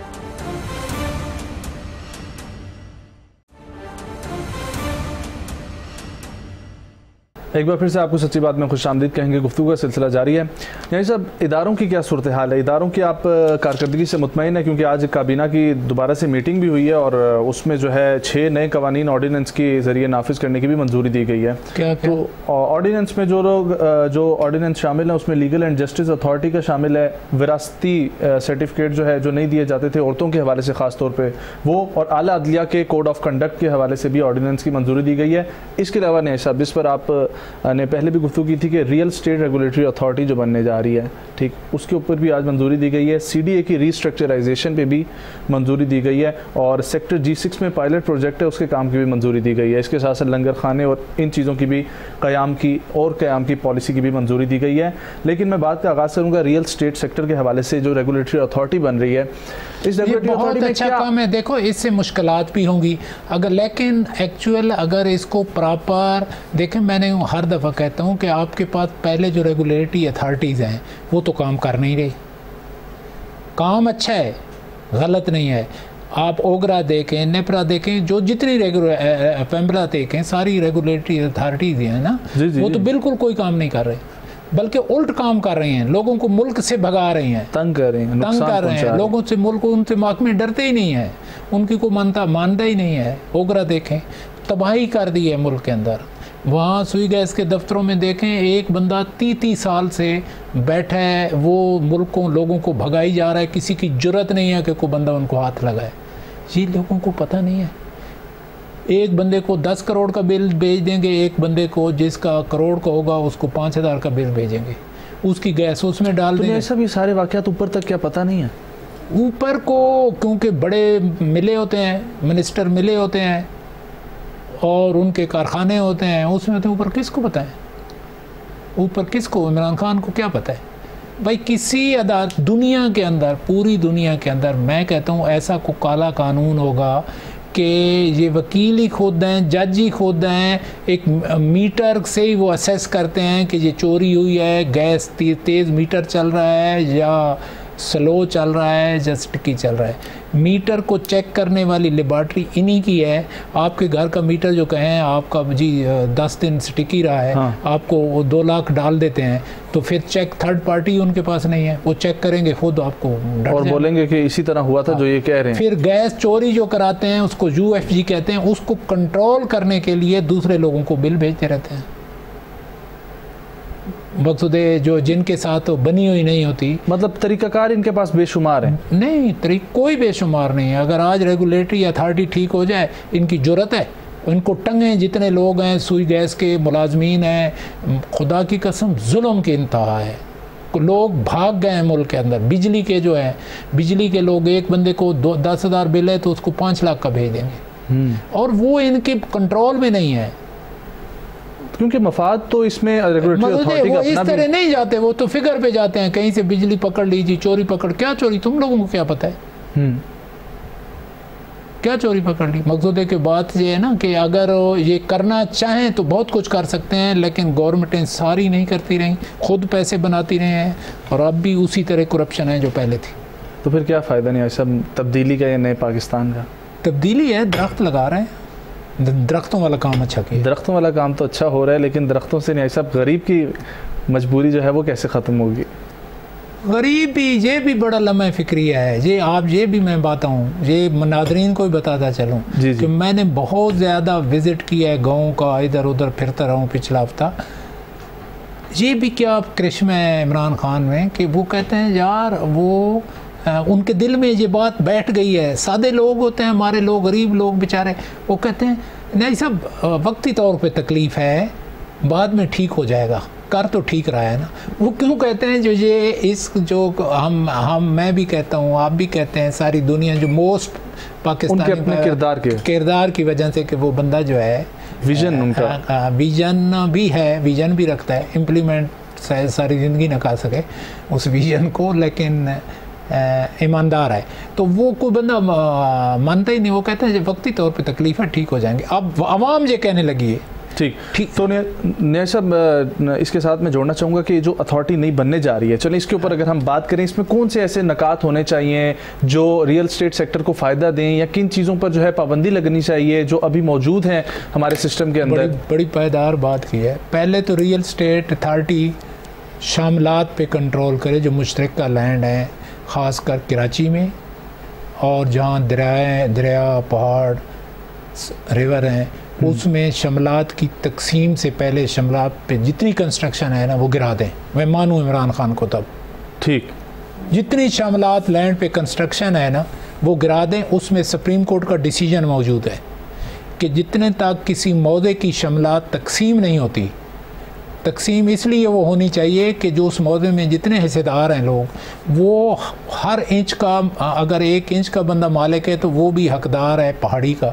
एक बार फिर से आपको सच्ची बात में खुशामदीद कहेंगे, गुफ्तगू का सिलसिला जारी है। यानी साहब, इदारों की क्या सूरत हाल है? इदारों की आप कारकर्दगी से मुतमईन है? क्योंकि आज काबीना की दोबारा से मीटिंग भी हुई है और उसमें जो है छः नए कवानीन ऑर्डीनेंस के ज़रिए नाफिज करने की भी मंजूरी दी गई है। क्या, क्या? तो ऑर्डीनेंस में जो लोग जो ऑर्डीनेंस शामिल है उसमें लीगल एंड जस्टिस अथॉरिटी का शामिल है, विरासती सर्टिफिकेट जो है जो नहीं दिए जाते थे औरतों के हवाले से ख़ास तौर पर वो, और आला अदलिया के कोड ऑफ कंडक्ट के हवाले से भी ऑर्डीनेंस की मंजूरी दी गई है। इसके अलावा नहीं साहब, जिस पर आप ने पहले भी गुफ्तगू की थी कि रियल स्टेट रेगुलेटरी अथॉरिटी जो बनने जा रही है, ठीक, उसके ऊपर भी आज मंजूरी दी गई है। सी डी ए की रीस्ट्रक्चराइजेशन पे भी मंजूरी दी गई है और सेक्टर जी सिक्स में पायलट प्रोजेक्ट है, उसके काम की भी मंजूरी दी गई है। इसके साथ साथ लंगर खाने और इन चीज़ों की भी क़याम की और क़याम की पॉलिसी की भी मंजूरी दी गई है। लेकिन मैं बात का आगाज़ करूँगा रियल स्टेट सेक्टर के हवाले से, जो रेगुलेटरी अथॉरिटी बन रही है, इस रेगुलेटरी बहुत अच्छा काम है। देखो, इससे मुश्किलात भी होंगी अगर, लेकिन एक्चुअल अगर इसको प्रॉपर देखें, मैंने हर दफ़ा कहता हूँ कि आपके पास पहले जो रेगुलेटरी अथॉरिटीज़ हैं वो तो काम कर नहीं रही। काम अच्छा है, गलत नहीं है। आप ओगरा देखें, नेपरा देखें, जो जितनी रेगुलर पेम्बरा देखें, सारी रेगुलेटरी अथॉरिटीज़ हैं ना, जी, जी, वो तो जी। बिल्कुल कोई काम नहीं कर रहे, बल्कि उल्ट काम कर रहे हैं, लोगों को मुल्क से भगा रहे हैं, तंग कर रहे हैं, तंग कर रहे हैं लोगों से। मुल्क उनसे महकमे डरते ही नहीं है, उनकी को मानता मानता ही नहीं है। ओगरा देखें, तबाही कर दी है मुल्क के अंदर। वहाँ सुई गैस के दफ्तरों में देखें, एक बंदा तीस तीस साल से बैठा है, वो मुल्क को लोगों को भगाई जा रहा है, किसी की जुर्रत नहीं है कि कोई बंदा उनको हाथ लगाए। ये लोगों को पता नहीं है। एक बंदे को दस करोड़ का बिल भेज देंगे, एक बंदे को जिसका करोड़ का होगा उसको पाँच हज़ार का बिल भेजेंगे, उसकी गैस उसमें डाल देंगे। ऐसा भी सारे वाक़यात ऊपर तक क्या पता नहीं है? ऊपर को क्योंकि बड़े मिले होते हैं, मिनिस्टर मिले होते हैं और उनके कारखाने होते हैं, उसमें तो ऊपर किसको पता है? ऊपर किसको? इमरान खान को क्या पता है भाई? किसी अदालत दुनिया के अंदर, पूरी दुनिया के अंदर मैं कहता हूँ ऐसा को काला कानून होगा कि ये वकील ही खुद हैं, जज ही खुद हैं, एक मीटर से ही वो असेस करते हैं कि ये चोरी हुई है, गैस तेज़ मीटर चल रहा है या स्लो चल रहा है या स्टिकी चल रहा है। मीटर को चेक करने वाली लेबॉर्ट्री इन्हीं की है। आपके घर का मीटर जो कहें आपका जी दस दिन स्टिकी रहा है, हाँ। आपको वो दो लाख डाल देते हैं, तो फिर चेक थर्ड पार्टी उनके पास नहीं है, वो चेक करेंगे खुद आपको और बोलेंगे कि इसी तरह हुआ था, हाँ। जो ये कह रहे हैं। फिर गैस चोरी जो कराते हैं उसको यू एफ जी कहते हैं, उसको कंट्रोल करने के लिए दूसरे लोगों को बिल भेजते रहते हैं, मकसूदे जो जिनके साथ बनी हुई नहीं होती। मतलब तरीक़ाकार इनके पास बेशुमार है? नहीं, तरीक कोई बेशुमार नहीं है। अगर आज रेगुलेटरी अथॉरिटी ठीक हो जाए, इनकी ज़रूरत है, इनको टंगे जितने लोग हैं, सुई गैस के मुलाजमीन हैं, खुदा की कसम जुल्म की इंतहा है। लोग भाग गए हैं मुल्क के अंदर। बिजली के जो है, बिजली के लोग, एक बंदे को दो दस हज़ार बिल है तो उसको पाँच लाख का भेज देंगे, और वो इनके कंट्रोल में नहीं है, क्योंकि मफाद तो इसमें रेगुलेटरी अथॉरिटी का इस तरह नहीं जाते, वो तो फिगर पे जाते हैं, कहीं से बिजली पकड़ लीजिए, चोरी पकड़। क्या चोरी? तुम लोगों को क्या पता है क्या चोरी पकड़ ली? मकसूद है कि बात ये है ना कि अगर ये करना चाहें तो बहुत कुछ कर सकते हैं, लेकिन गवर्नमेंटें सारी नहीं करती रहीं, खुद पैसे बनाती रहे हैं, और अब भी उसी तरह करप्शन है जो पहले थी। तो फिर क्या फ़ायदा नहीं है सब तब्दीली का या नए पाकिस्तान का? तब्दीली है, दरख्त लगा रहे हैं, दरख्तों वाला काम अच्छा किया। दरख्तों वाला काम तो अच्छा हो रहा है, लेकिन दरख्तों से नहीं, सब गरीब की मजबूरी जो है वो कैसे ख़त्म होगी? गरीब भी, ये भी बड़ा लम्हा फिक्रिया है। ये आप ये भी मैं बताऊँ, ये नादरीन को भी बताता चलूँ कि मैंने बहुत ज़्यादा विज़िट किया है गाँव का, इधर उधर फिरता रहा हूँ पिछला हफ्ता। ये भी क्या करिश्मा है इमरान खान में कि वो कहते हैं यार, वो आ, उनके दिल में ये बात बैठ गई है। सादे लोग होते हैं हमारे लोग, गरीब लोग बेचारे, वो कहते हैं नहीं सब वक्ती तौर पे तकलीफ़ है, बाद में ठीक हो जाएगा, कर तो ठीक रहा है ना। वो क्यों कहते हैं? जो ये इस जो हम हम मैं भी कहता हूँ, आप भी कहते हैं, सारी दुनिया जो मोस्ट पाकिस्तानी अपने किरदार के किरदार की वजह से कि वो बंदा जो है विजन उनका विजन भी है, विजन भी रखता है, इम्प्लीमेंट शायद सारी ज़िंदगी ना कर सके उस विजन को, लेकिन ईमानदार है, तो वो कोई बंदा मानता ही नहीं। वो कहता है वक्ती तौर पे तकलीफ है, ठीक हो जाएंगे। अब आवाम ये कहने लगी है ठीक ठीक। तो नया साहब, इसके साथ मैं जोड़ना चाहूँगा कि जो अथॉरिटी नहीं बनने जा रही है, चलिए इसके ऊपर अगर हम बात करें, इसमें कौन से ऐसे नकात होने चाहिए जो रियल स्टेट सेक्टर को फ़ायदा दें, या किन चीज़ों पर जो है पाबंदी लगनी चाहिए जो अभी मौजूद हैं हमारे सिस्टम के अंदर? बड़ी, बड़ी पायदार बात की है। पहले तो रियल स्टेट अथॉरिटी शामलात पे कंट्रोल करे, जो मुश्तरका लैंड है ख़ास कर कराची में, और जहाँ दरिया दरिया पहाड़ रिवर हैं उसमें शमलात की तकसीम से पहले शमलात पे जितनी कंस्ट्रक्शन है ना वो गिरा दें। मैं मानूँ इमरान खान को तब, ठीक, जितनी शमलात लैंड पे कंस्ट्रक्शन है ना वो गिरा दें। उसमें सुप्रीम कोर्ट का डिसीजन मौजूद है कि जितने तक किसी मौजे की शमलात तकसीम नहीं होती तकसीम इसलिए वो होनी चाहिए कि जो उस मौजे में जितने हिस्सेदार हैं लोग, वो हर इंच का, अगर एक इंच का बंदा मालिक है तो वो भी हकदार है पहाड़ी का।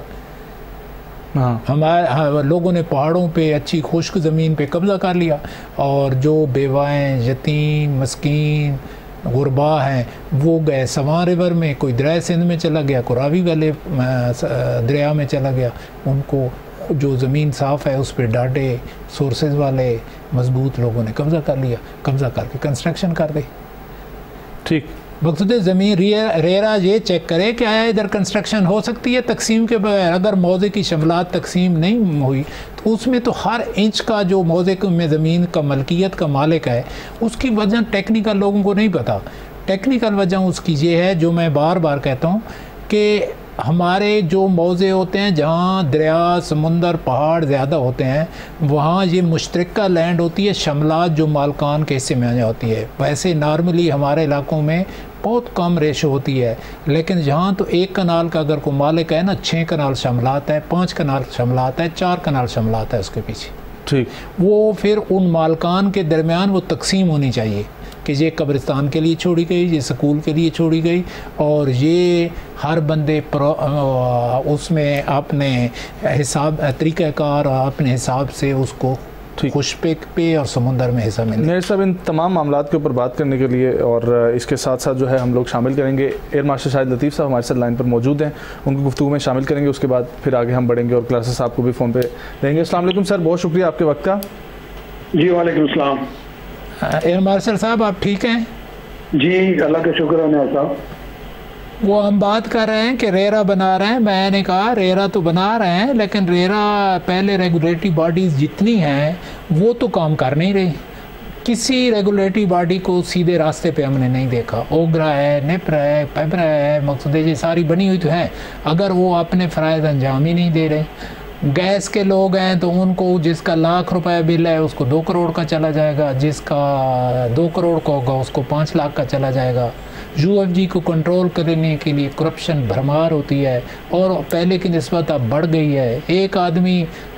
हाँ। हमारे हाँ, लोगों ने पहाड़ों पे अच्छी खुश्क ज़मीन पे कब्ज़ा कर लिया, और जो बेवाएँ, यतीम, मस्कीन, गुरबा हैं वो गए सवां रिवर में, कोई दरिया सिंध में चला गया, कोई रावी वाले दरिया में चला गया। उनको जो ज़मीन साफ़ है उस पर डाटे सोर्सेज वाले मजबूत लोगों ने कब्ज़ा कर लिया, कब्ज़ा करके कंस्ट्रक्शन कर दी। ठीक, मकसूद ज़मीन रेरा ये चेक करे कि आया इधर कंस्ट्रक्शन हो सकती है तकसीम के बगैर। अगर मौजे की शमलात तकसीम नहीं हुई तो उसमें तो हर इंच का जो मौजे में ज़मीन का मलकियत का मालिक है उसकी वजह टेक्निकल लोगों को नहीं पता। टेक्निकल वजह उसकी ये है, जो मैं बार बार कहता हूँ कि हमारे जो मौजे होते हैं जहाँ दरिया, समुंदर, पहाड़ ज़्यादा होते हैं, वहाँ ये मुश्तरका लैंड होती है, शमलात जो मालकान के हिस्से में आ जाती है। वैसे नॉर्मली हमारे इलाकों में बहुत कम रेशो होती है, लेकिन जहाँ तो एक कनाल का अगर कोई मालिक है ना, छः कनाल शमलात है, पाँच कनाल शमलात है, चार कनाल शमलात है उसके पीछे। ठीक, वो फिर उन मालकान के दरमियान वो तकसीम होनी चाहिए कि ये कब्रिस्तान के लिए छोड़ी गई, ये स्कूल के लिए छोड़ी गई, और ये हर बंदे उसमें अपने हिसाब तरीक़ाकार अपने हिसाब से उसको खुशपेक पे और समुंदर में हिस्सा मिले। मेरे साहब, इन तमाम मामलात के ऊपर बात करने के लिए और इसके साथ साथ जो है हम लोग शामिल करेंगे एयर मार्शल शाहिद लतीफ़ साहब हमारे साथ लाइन पर मौजूद हैं, उनको गुफ्तगू में शामिल करेंगे। उसके बाद फिर आगे हम बढ़ेंगे और क्लासेस साहब को भी फ़ोन पे लेंगे। अस्सलाम वालेकुम सर, बहुत शुक्रिया आपके वक्त का। जी वालेकुम सलाम। एयर मार्शल साहब आप ठीक हैं? जी अल्लाह का शुक्र है साहब। वो हम बात कर रहे हैं कि रेरा बना रहे हैं। मैंने कहा रेरा तो बना रहे हैं, लेकिन रेरा पहले रेगुलेटरी बॉडीज़ जितनी हैं वो तो काम कर नहीं रही। किसी रेगुलेटरी बॉडी को सीधे रास्ते पे हमने नहीं देखा। ओगरा है, निप्रा है, पेबरा है, मकसूद ये सारी बनी हुई तो है, अगर वो अपने फ़राइज़ अंजाम ही नहीं दे रहे। गैस के लोग हैं तो उनको जिसका लाख रुपए बिल है उसको दो करोड़ का चला जाएगा, जिसका दो करोड़ का होगा उसको पाँच लाख का चला जाएगा। यूएफजी को कंट्रोल करने के लिए करप्शन भरमार होती है और पहले की निस्बत अब बढ़ गई है। एक आदमी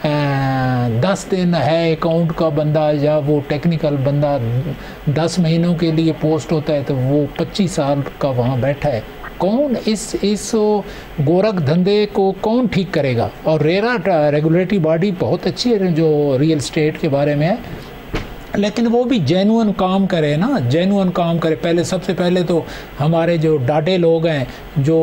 दस दिन है अकाउंट का बंदा या वो टेक्निकल बंदा दस महीनों के लिए पोस्ट होता है तो वो पच्चीस साल का वहाँ बैठा है। कौन इस इस गोरख धंधे को कौन ठीक करेगा? और रेरा रेगुलेटरी बॉडी बहुत अच्छी है जो रियल एस्टेट के बारे में है, लेकिन वो भी जेन्युइन काम करे ना, जेन्युइन काम करे। पहले सबसे पहले तो हमारे जो डाटे लोग हैं जो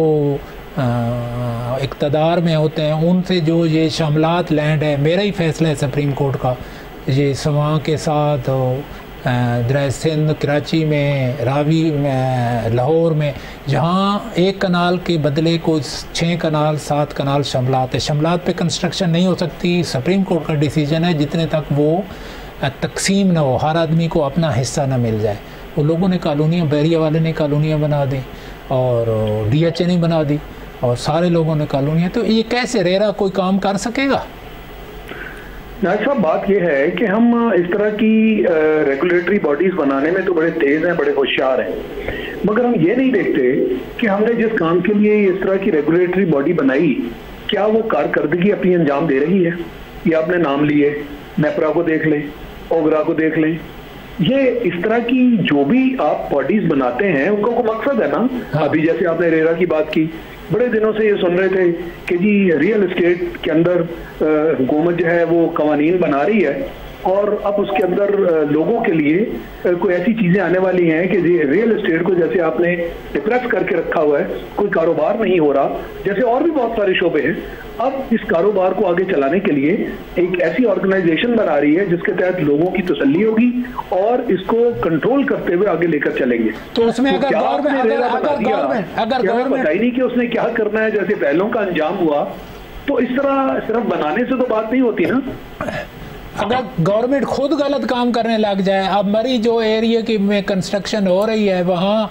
इक़्तिदार में होते हैं उनसे जो ये शामलात लैंड है, मेरा ही फैसला है सुप्रीम कोर्ट का, ये सवां के साथ दरिया सिंध, कराची में, रावी में, लाहौर में, जहाँ एक कनाल के बदले को छः कनाल सात कनाल शमलात है। शमलात पे कंस्ट्रक्शन नहीं हो सकती, सुप्रीम कोर्ट का डिसीजन है, जितने तक वो तकसीम ना हो, हर आदमी को अपना हिस्सा ना मिल जाए। वो लोगों ने कॉलोनियाँ, बहरिया वाले ने कॉलोनियाँ बना दी और डी एच ए ने बना दी और सारे लोगों ने कॉलोनियाँ, तो ये कैसे रेरा कोई काम कर सकेगा? नाज़िर साहब, बात यह है कि हम इस तरह की रेगुलेटरी बॉडीज बनाने में तो बड़े तेज हैं, बड़े होशियार हैं, मगर हम ये नहीं देखते कि हमने जिस काम के लिए इस तरह की रेगुलेटरी बॉडी बनाई, क्या वो कारकर्दगी अपनी अंजाम दे रही है? ये आपने नाम लिए, नेपरा को देख लें, ओगरा को देख लें, ये इस तरह की जो भी आप बॉडीज बनाते हैं उनका कोई मकसद है ना। हाँ। अभी जैसे आपने रेरा की बात की, बड़े दिनों से ये सुन रहे थे कि जी रियल एस्टेट के अंदर हुकूमत जो है वो कवानीन बना रही है और अब उसके अंदर लोगों के लिए कोई ऐसी चीजें आने वाली हैं कि रियल एस्टेट को जैसे आपने डिप्रेस करके रखा हुआ है, कोई कारोबार नहीं हो रहा, जैसे और भी बहुत सारे शोबे हैं। अब इस कारोबार को आगे चलाने के लिए एक ऐसी ऑर्गेनाइजेशन बना रही है जिसके तहत लोगों की तसल्ली होगी और इसको कंट्रोल करते हुए आगे लेकर चलेंगे। तो उसमें अगर गवर्नमेंट अगर गवर्नमेंट पता ही नहीं कि उसने क्या करना है, जैसे पहलों का अंजाम हुआ, तो इस तरह सिर्फ बनाने से तो बात नहीं होती ना। अगर गवर्नमेंट खुद गलत काम करने लग जाए, अब मरी जो एरिया की में कंस्ट्रक्शन हो रही है वहाँ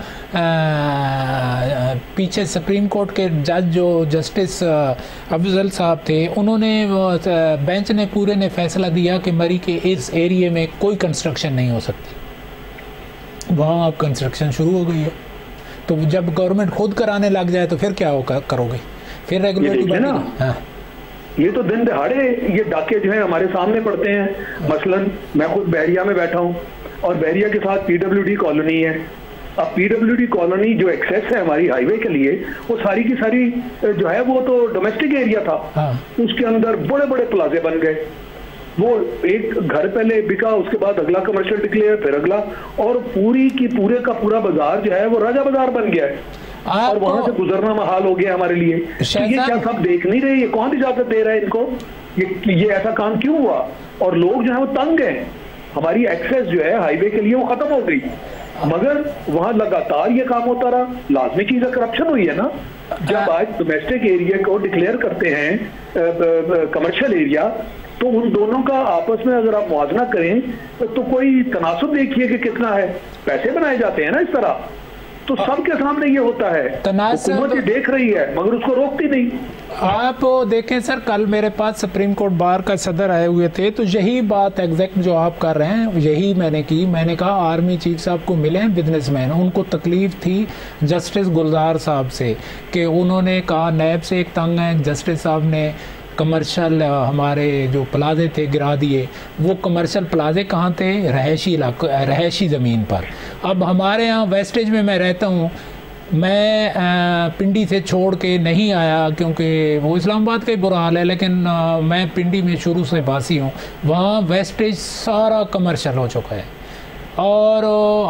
पीछे सुप्रीम कोर्ट के जज जो जस्टिस अफजल साहब थे, उन्होंने बेंच ने पूरे ने फैसला दिया कि मरी के इस एरिया में कोई कंस्ट्रक्शन नहीं हो सकती। वहाँ अब कंस्ट्रक्शन शुरू हो गई है, तो जब गवर्नमेंट खुद कराने लग जाए तो फिर क्या हो करोगे? फिर रेगुलेटरी बॉडी। हाँ, ये तो दिन दहाड़े ये डाके जो है हमारे सामने पड़ते हैं। मसलन मैं खुद बहरिया में बैठा हूँ और बहरिया के साथ पीडब्ल्यूडी कॉलोनी है। अब पीडब्ल्यूडी कॉलोनी जो एक्सेस है हमारी हाईवे के लिए, वो सारी की सारी जो है वो तो डोमेस्टिक एरिया था। हाँ। उसके अंदर बड़े बड़े प्लाजे बन गए। वो एक घर पहले बिका, उसके बाद अगला कमर्शियल डिक्लेयर, फिर अगला, और पूरी की पूरे का पूरा बाजार जो है वो राजा बाजार बन गया है और वहां से गुजरना महाल हो गया हमारे लिए। तो ये क्या सब देख नहीं रहे? ये कौन इजाजत दे रहा है इनको? ये ये ऐसा काम क्यों हुआ? और लोग जो है वो तंग हैं। हमारी एक्सेस जो है हाईवे के लिए वो खत्म हो गई, मगर वहां लगातार ये काम होता रहा। लाजमी चीज है, करप्शन हुई है ना। जब आज डोमेस्टिक एरिया को डिक्लेयर करते हैं कमर्शियल एरिया, तो उन दोनों का आपस में अगर आप मुआवजा करें तो कोई तनासुब देखिए कि कितना है। पैसे बनाए जाते हैं ना इस तरह, तो सबके सामने ये होता है, हुकूमत ये देख रही है मगर उसको रोकती नहीं। आप देखें सर, कल मेरे पास सुप्रीम कोर्ट बार का सदर आए हुए थे, तो यही बात एग्जैक्ट जो आप कर रहे हैं यही मैंने की। मैंने कहा आर्मी चीफ साहब को मिले हैं बिजनेसमैन, उनको तकलीफ थी जस्टिस गुलजार साहब से कि उन्होंने कहा नैब से एक तंग है। जस्टिस साहब ने कमर्शियल हमारे जो प्लाजे थे गिरा दिए। वो कमर्शियल प्लाजे कहाँ थे? रहायशी इलाक़ रहायशी ज़मीन पर। अब हमारे यहाँ वेस्टेज में मैं रहता हूँ, मैं पिंडी से छोड़ के नहीं आया क्योंकि वो इस्लामाबाद का ही बुरा हाल है, लेकिन आ, मैं पिंडी में शुरू से बासी हूँ। वहाँ वेस्टेज सारा कमर्शियल हो चुका है और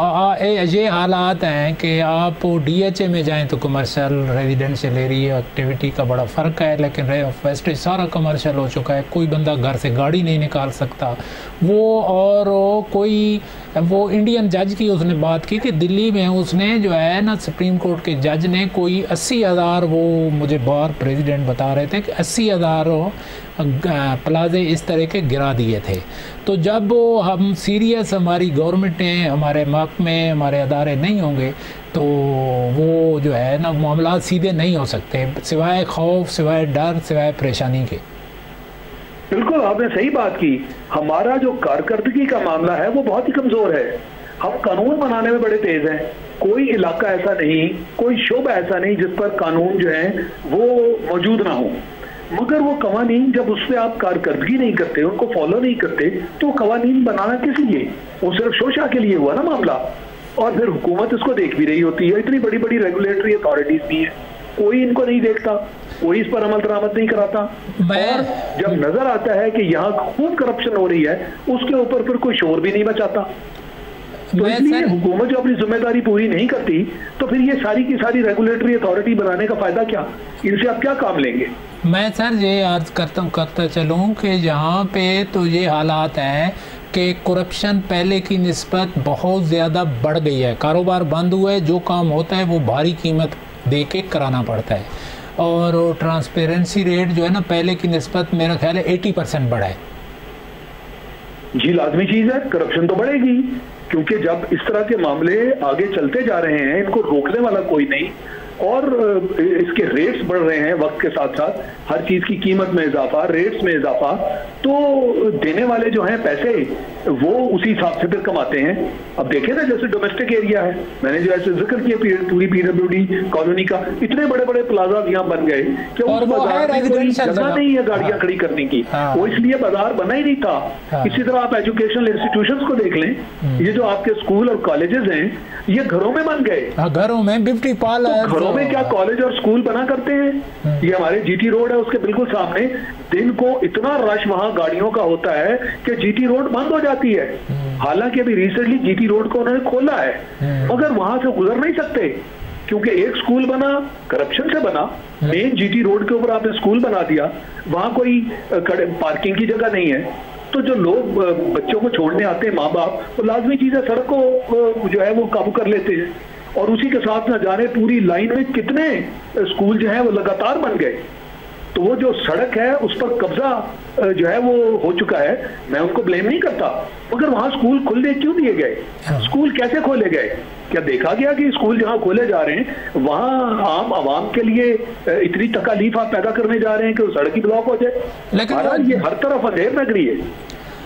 ये हालात हैं कि आप डीएचए में जाएं तो कमर्शियल रेजिडेंशियल एरिया एक्टिविटी का बड़ा फ़र्क है, लेकिन वेस्टेज सारा कमर्शियल हो चुका है। कोई बंदा घर से गाड़ी नहीं निकाल सकता वो। और कोई वो इंडियन जज की उसने बात की कि दिल्ली में उसने जो है ना सुप्रीम कोर्ट के जज ने कोई अस्सी हज़ार, वो मुझे बार प्रेसिडेंट बता रहे थे कि अस्सी हज़ार प्लाजे इस तरह के गिरा दिए थे। तो जब हम सीरियस, हमारी गवर्नमेंट ने, हमारे महकमे, हमारे अदारे नहीं होंगे तो वो जो है ना मामला सीधे नहीं हो सकते, सिवाय खौफ, सिवाय डर, सिवाय परेशानी के। बिल्कुल आपने सही बात की। हमारा जो कारकर्दगी का मामला है वो बहुत ही कमजोर है। हम कानून बनाने में बड़े तेज हैं। कोई इलाका ऐसा नहीं, कोई शोबा ऐसा नहीं जिस पर कानून जो है वो मौजूद ना हो, मगर वो कवानीन जब उससे आप कारकर्दगी नहीं करते, उनको फॉलो नहीं करते, तो कवानीन बनाना किस लिए? वो सिर्फ शोशा के लिए हुआ ना मामला। और फिर हुकूमत इसको देख भी रही होती है। इतनी बड़ी बड़ी रेगुलेटरी अथॉरिटीज भी है, कोई इनको नहीं देखता, कोई इस पर अमल दरामद नहीं कराता। और जब नजर आता है कि यहाँ खूब करप्शन हो रही है, उसके ऊपर फिर कोई शोर भी नहीं बचाता। तो इसलिए हुकूमत जो अपनी जिम्मेदारी पूरी नहीं करती, तो फिर ये सारी की सारी रेगुलेटरी अथॉरिटी बनाने का फायदा क्या? इनसे आप क्या काम लेंगे? मैं सर ये अर्ज करता करता चलूँ कि यहाँ पे तो ये हालात हैं कि करप्शन पहले की निस्बत बहुत ज़्यादा बढ़ गई है। कारोबार बंद हुआ है, जो काम होता है वो भारी कीमत दे के कराना पड़ता है। और ट्रांसपेरेंसी रेट जो है ना पहले की निस्बत मेरा ख्याल है अस्सी परसेंट बढ़ा है। जी लाजमी चीज़ है, करप्शन तो बढ़ेगी, क्योंकि जब इस तरह के मामले आगे चलते जा रहे हैं, इनको रोकने वाला कोई नहीं, और इसके रेट्स बढ़ रहे हैं वक्त के साथ साथ, हर चीज की कीमत में इजाफा, रेट्स में इजाफा, तो देने वाले जो हैं पैसे वो उसी हिसाब से फिर कमाते हैं। अब देखें ना, जैसे डोमेस्टिक एरिया है, मैंने जो ऐसे जिक्र किया पूरी पीडब्ल्यूडी कॉलोनी का, इतने बड़े बड़े प्लाजा यहाँ बन गए कि उस बाजार में कोई जगह नहीं है गाड़ियां खड़ी करने की, वो इसलिए बाजार बना ही नहीं था। इसी तरह आप एजुकेशनल इंस्टीट्यूशंस को देख लें, ये जो आपके स्कूल और कॉलेजेस हैं ये घरों में बन गए, घरों में ब्यूटी पार्लर, घरों में क्या कॉलेज और स्कूल बना करते हैं। ये हमारे जीटी रोड है, उसके बिल्कुल सामने दिन को इतना रश वहां गाड़ियों का होता है कि जीटी रोड बंद हो जाती है। हालांकि अभी रिसेंटली जीटी रोड को उन्होंने खोला है, मगर वहां से गुजर नहीं सकते क्योंकि एक स्कूल बना, करप्शन से बना, मेन जीटी रोड के ऊपर आपने स्कूल बना दिया, वहां कोई पार्किंग की जगह नहीं है। तो जो लोग बच्चों को छोड़ने आते हैं, माँ बाप, वो लाजमी चीज है सड़क को जो है वो काबू कर लेते हैं, और उसी के साथ न जाने पूरी लाइन में कितने स्कूल जो है वो लगातार बन गए। तो वो जो सड़क है उस पर कब्जा जो है वो हो चुका है। मैं उनको ब्लेम नहीं करता, मगर वहां स्कूल खुलने क्यों दिए गए? स्कूल कैसे खोले गए? क्या देखा गया कि स्कूल जहां खोले जा रहे हैं वहां आम आवाम के लिए इतनी तकलीफ आप पैदा करने जा रहे हैं कि वो सड़क ही ब्लॉक हो जाए? लेकिन ये हर तरफ अंधेर नगरी है।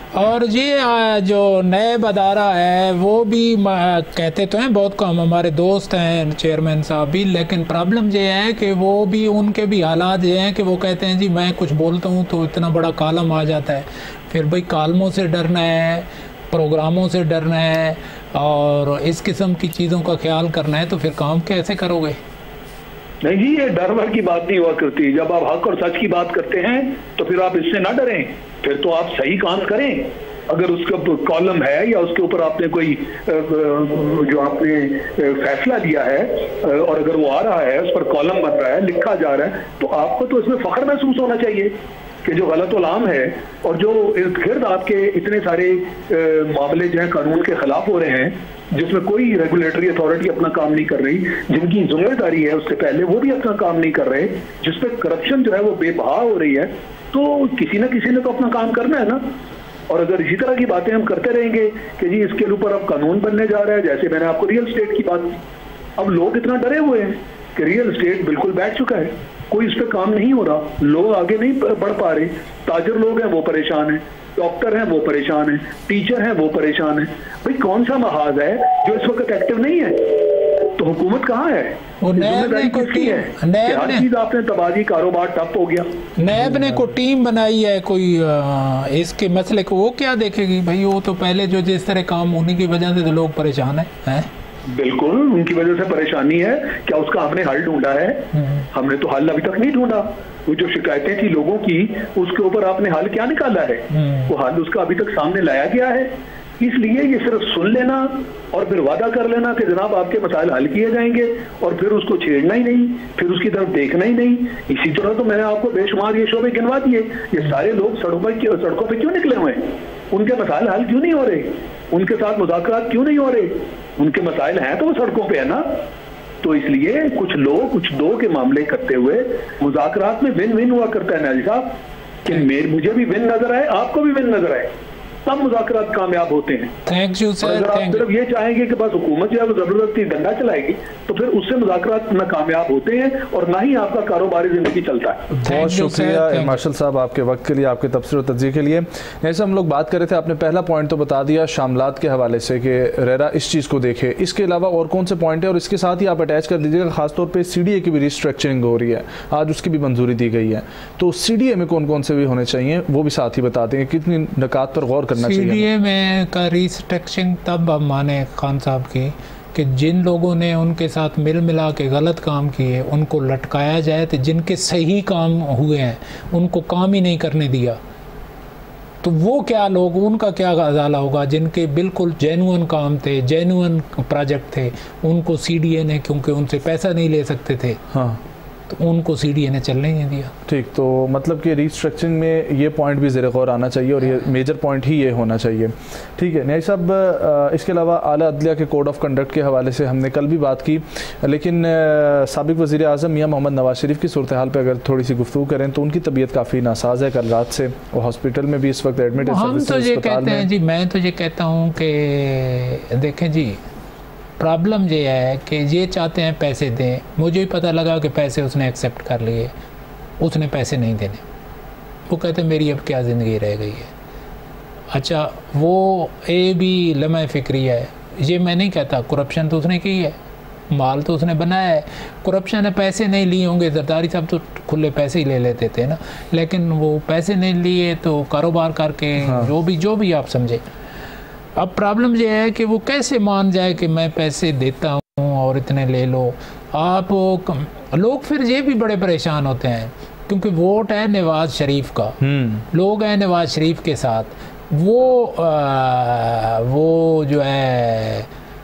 और ये जो नैब अदारा है वो भी कहते तो हैं बहुत कम, हमारे दोस्त हैं चेयरमैन साहब भी, लेकिन प्रॉब्लम ये है कि वो भी, उनके भी हालात ये हैं कि वो कहते हैं जी मैं कुछ बोलता हूँ तो इतना बड़ा कालम आ जाता है। फिर भाई कालमों से डरना है, प्रोग्रामों से डरना है और इस किस्म की चीज़ों का ख्याल करना है, तो फिर काम कैसे करोगे? नहीं जी, ये डर वर की बात नहीं हुआ करती। जब आप हक और सच की बात करते हैं तो फिर आप इससे ना डरें, फिर तो आप सही काम करें। अगर उसका कॉलम है या उसके ऊपर आपने कोई जो आपने फैसला लिया है और अगर वो आ रहा है, उस पर कॉलम बन रहा है, लिखा जा रहा है, तो आपको तो इसमें फख्र महसूस होना चाहिए कि जो गलत उलाम है और जो इर्द गिर्द आपके इतने सारे मामले जो हैं कानून के खिलाफ हो रहे हैं, जिसमें कोई रेगुलेटरी अथॉरिटी अपना काम नहीं कर रही, जिनकी जिम्मेदारी है उससे पहले वो भी अपना काम नहीं कर रहे, जिसपे करप्शन जो है वो बेबहा हो रही है, तो किसी ना किसी ने तो अपना काम करना है ना। और अगर इसी तरह की बातें हम करते रहेंगे कि जी इसके ऊपर अब कानून बनने जा रहा है, जैसे मैंने आपको रियल एस्टेट की बात की, अब लोग इतना डरे हुए हैं कि रियल एस्टेट बिल्कुल बैठ चुका है, कोई इस पर काम नहीं हो रहा, लोग आगे नहीं बढ़ पा रहे, ताजर लोग हैं वो परेशान हैं, डॉक्टर हैं वो परेशान हैं, टीचर हैं वो परेशान हैं। भाई कौन सा महाज है जो इस वक्त एक्टिव नहीं है? तो हुकूमत कहाँ है? जिम्मेदारी किसकी है? हर चीज आपने तबाही, कारोबार ठप हो गया। नैब ने कोई टीम बनाई है कोई इसके मसले को, वो क्या देखेगी भाई? वो तो पहले जो जिस तरह काम होने की वजह से तो लोग परेशान है, हैं? बिल्कुल उनकी वजह से परेशानी है। क्या उसका हमने हल ढूंढा है? हमने तो हल अभी तक नहीं ढूंढा। वो जो शिकायतें थी लोगों की, उसके ऊपर आपने हल क्या निकाला है? वो हल उसका अभी तक सामने लाया गया है? इसलिए ये सिर्फ सुन लेना और फिर वादा कर लेना कि जनाब आपके मसाइल हल किए जाएंगे और फिर उसको छेड़ना ही नहीं, फिर उसकी तरफ देखना ही नहीं। इसी तरह तो मैंने आपको बेशुमार ये शोबे गिनवा दिए। ये सारे लोग सड़कों पे सड़कों पे क्यों निकले हुए हैं? उनके मसाइल हल क्यों नहीं हो रहे? उनके साथ मुज़ाकरात क्यों नहीं हो रहे? उनके मसाइल हैं तो वो सड़कों पे है ना। तो इसलिए कुछ लोग कुछ दो के मामले करते हुए मुज़ाकरात में विन विन हुआ करता है नाजी साहब, कि मेरे मुझे भी विन नजर आए, आपको भी विन नजर आए, तब मुज़ाकरात कामयाब होते हैं। Thank you sir. अगर आप सिर्फ ये चाहेंगे कि बस हुकूमत जो है वो जबरदस्ती डंडा चलाएगी, तो फिर उससे मुज़ाकरात न कामयाब होते हैं और ना ही आपका कारोबारी जिंदगी चलता है। बहुत शुक्रिया मार्शल साहब आपके वक्त के लिए, आपके तबसरे और तज्ज़िये के लिए। जैसे हम लोग बात कर रहे थे, आपने पहला पॉइंट तो बता दिया शामलात के हवाले से कि रेरा इस चीज़ को देखे, इसके अलावा और कौन से पॉइंट है? और इसके साथ ही आप अटैच कर दीजिएगा खासतौर पर सी डी ए की भी रिस्ट्रक्चरिंग हो रही है, आज उसकी भी मंजूरी दी गई है, तो सी डी ए में कौन कौन से भी होने चाहिए वो भी साथ ही बता देंगे, कितनी निकात पर गौर करना चाहिए? सी डी ए में का रिस्ट्रक्चरिंग तब अब माने खान साहब की कि जिन लोगों ने उनके साथ मिल मिला के गलत काम किए उनको लटकाया जाए, तो जिनके सही काम हुए हैं उनको काम ही नहीं करने दिया, तो वो क्या लोग, उनका क्या अजाला होगा? जिनके बिल्कुल जेन्युइन काम थे, जेन्युइन प्रोजेक्ट थे, उनको सी डी ए ने, क्योंकि उनसे पैसा नहीं ले सकते थे, हाँ, तो उनको सी डी ए ने चलने नहीं दिया। ठीक, तो मतलब कि रिस्ट्रक्चरिंग में ये पॉइंट भी ज़ेर गौर आना चाहिए और ये मेजर पॉइंट ही ये होना चाहिए। ठीक है न्याय साहब, इसके अलावा आला अदलिया के कोड ऑफ कंडक्ट के हवाले से हमने कल भी बात की, लेकिन साबिक़ वज़ीर आज़म मियां मोहम्मद नवाज शरीफ की सूरत हाल पर अगर थोड़ी सी गुफ्तगू करें तो उनकी तबीयत काफ़ी नासाज है, कल रात से वो हॉस्पिटल में भी इस वक्त एडमिट है। हम तो ये कहते हैं जी, मैं तो ये कहता हूँ कि देखें जी, प्रॉब्लम ये है कि ये चाहते हैं पैसे दें, मुझे भी पता लगा कि पैसे उसने एक्सेप्ट कर लिए, उसने पैसे नहीं देने, वो कहते हैं मेरी अब क्या ज़िंदगी रह गई है। अच्छा, वो ए भी लम्हा फ़िक्री है, ये मैं नहीं कहता, करप्शन तो उसने की है, माल तो उसने बनाया है, करप्शन है, पैसे नहीं लिए होंगे, जरदारी साहब तो खुले पैसे ही ले लेते थे ना, लेकिन वो पैसे नहीं लिए तो कारोबार करके, हाँ। जो भी जो भी आप समझे। अब प्रॉब्लम ये है कि वो कैसे मान जाए कि मैं पैसे देता हूँ और इतने ले लो आप। लोग फिर ये भी बड़े परेशान होते हैं क्योंकि वोट है नवाज शरीफ का, लोग हैं नवाज शरीफ के साथ, वो आ, वो जो है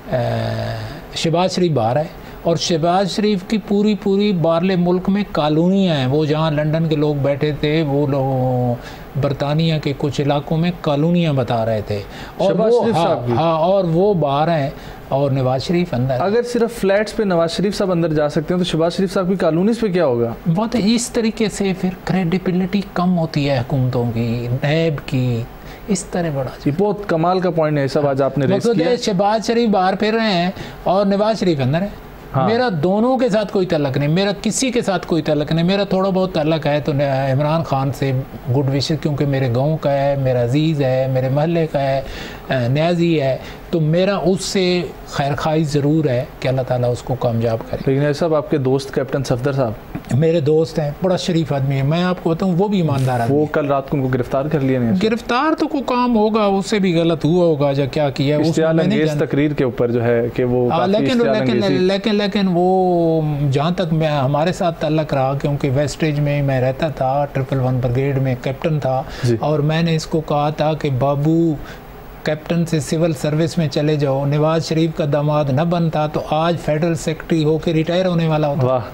शहबाज शरीफ बाहर है और शहबाज शरीफ की पूरी पूरी बारले मुल्क में कॉलोनियाँ हैं। वो जहाँ लंदन के लोग बैठे थे, वो लोग बरतानिया के कुछ इलाकों में कॉलोनियाँ बता रहे थे, और वो हाँ, हाँ और वो बाहर हैं और नवाज शरीफ अंदर। अगर सिर्फ फ्लैट्स पे नवाज शरीफ साहब अंदर जा सकते हैं तो शहबाज शरीफ साहब की कॉलोनीज पे क्या होगा? बहुत इस तरीके से फिर क्रेडिबिलिटी कम होती है हुकूमतों की, नैब की, इस तरह बड़ा जी बहुत कमाल का पॉइंट है सब आज आपने रेज़ किया। शहबाज शरीफ बाहर फिर रहे हैं और नवाज शरीफ अंदर है। हाँ। मेरा दोनों के साथ कोई तल्लक नहीं, मेरा किसी के साथ कोई तल्लक नहीं। मेरा थोड़ा बहुत तल्लक है तो इमरान खान से गुड विशेस, क्योंकि मेरे गांव का है, मेरा अजीज़ है, मेरे महल्ले का है, न्याजी है, तो मेरा उससे खैर खाई ज़रूर है कि अल्लाह ताला उसको कामयाब करे। लेकिन ऐसा आपके दोस्त कैप्टन सफदर साहब मेरे दोस्त हैं, बड़ा शरीफ आदमी है, मैं आपको बताऊँ वो भी ईमानदार है। वो कल रात को उनको गिरफ्तार कर लिया नहीं? गिरफ्तार तो कोई काम होगा, उससे भी गलत हुआ होगा या क्या किया उसमें तकरीर के ऊपर जो है कि वो आ, लेकिन लेकिन लेकिन लेकिन वो जहाँ तक मैं हमारे साथ तल्लक रहा, क्योंकि वेस्टेज में मैं रहता था, ट्रिपल वन ब्रिगेड में कैप्टन था, और मैंने इसको कहा था कि बाबू कैप्टन से सिविल सर्विस में चले जाओ, नवाज शरीफ का दामाद न बनता तो आज फेडरल सेक्रेटरी होकर रिटायर होने वाला होता। वाह।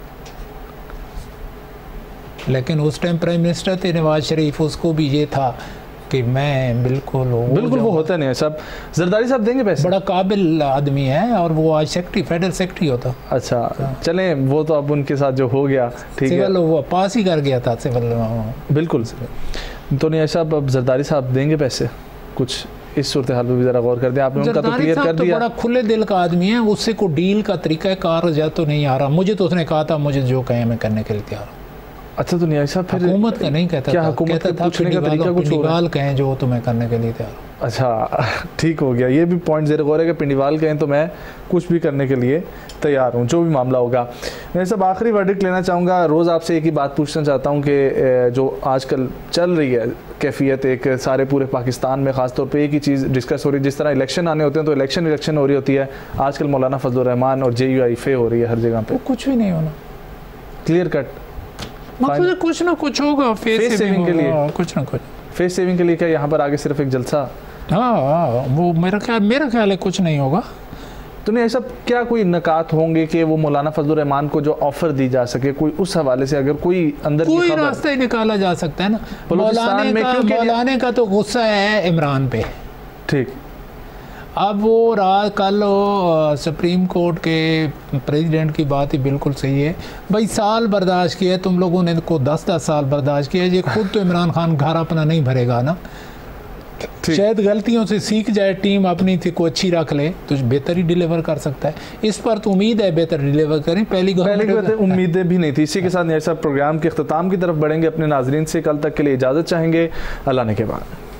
लेकिन उस टाइम प्राइम मिनिस्टर थे नवाज शरीफ, उसको भी ये था कि मैं बिल्कुल बिल्कुल वो होता नहीं है। सब जरदारी साहब देंगे पैसे, बड़ा काबिल आदमी है और वो आज सेक्रेटरी फेडरल सेक्रेटरी होता। अच्छा चलें, वो तो अब उनके साथ जो हो गया ठीक है, सिविल वो पास ही कर गया था सिविल। बिल्कुल। तो नहीं साहब, अब जरदारी साहब देंगे पैसे, कुछ इस सूरत हाल पर भी जरा गौर कर दें। आपने उनका तो क्लियर कर दिया, बड़ा खुले दिल का आदमी है, उससे को डील का तरीका कार या तो नहीं आ रहा। मुझे तो उसने कहा था मुझे जो कहे मैं करने के लिए तैयार हूँ। अच्छा तो नहीं साहब, फिर हुकूमत का नहीं कहता क्या था, हुकूमत कहता था पूछने का तरीका कुछ पिंडीवाल कहें जो तो मैं करने के लिए तैयार हूँ। अच्छा ठीक हो गया, ये भी पॉइंट ज़ेर गौर है कि पिंडीवाल कहें तो मैं कुछ भी करने के लिए तैयार हूँ, जो भी मामला होगा। मैं सब आखिरी वर्डिक्ट लेना चाहूँगा। रोज़ आपसे एक ही बात पूछना चाहता हूँ कि जो आजकल चल रही है कैफियत एक सारे पूरे पाकिस्तान में, ख़ासतौर पे एक ही चीज़ डिस्कस हो रही है, जिस तरह इलेक्शन आने होते हैं तो इलेक्शन इलेक्शन हो रही होती है, आजकल मौलाना फजलुर रहमान और जे यू आई फे हो रही है हर जगह पे। कुछ भी नहीं होना, क्लियर कट, मतलब कुछ ना कुछ होगा फेस सेविंग के लिए, कुछ ना कुछ फेस सेविंग के लिए। क्या यहाँ पर आगे सिर्फ एक जलसा? हाँ वो मेरा ख्याल मेरा ख्याल है कुछ नहीं होगा। तो नहीं ऐसा क्या कोई नकात होंगे कि वो मौलाना फजलुर रहमान को जो ऑफर दी जा सके, कोई उस हवाले से अगर कोई अंदर कोई रास्ता ही निकाला जा सकता है ना। मौलाने का मौलाने का तो गुस्सा है इमरान पे, ठीक। अब वो रात कल सुप्रीम कोर्ट के प्रेसिडेंट की बात ही बिल्कुल सही है भाई, साल बर्दाश्त किया तुम लोगों ने, को दस दस साल बर्दाश्त किया, ये खुद तो इमरान खान घर अपना नहीं भरेगा ना। शायद गलतियों से सीख जाए, टीम अपनी थी को अच्छी रख ले तो बेहतर ही डिलीवर कर सकता है। इस पर तो उम्मीद है बेहतर डिलीवर करें, पहली पहली उम्मीदें भी नहीं थी। इसी के साथ ऐसा प्रोग्राम के अख्ताम की तरफ बढ़ेंगे, अपने नाजरीन से कल तक के लिए इजाज़त चाहेंगे, अल्लाह ने के बाद।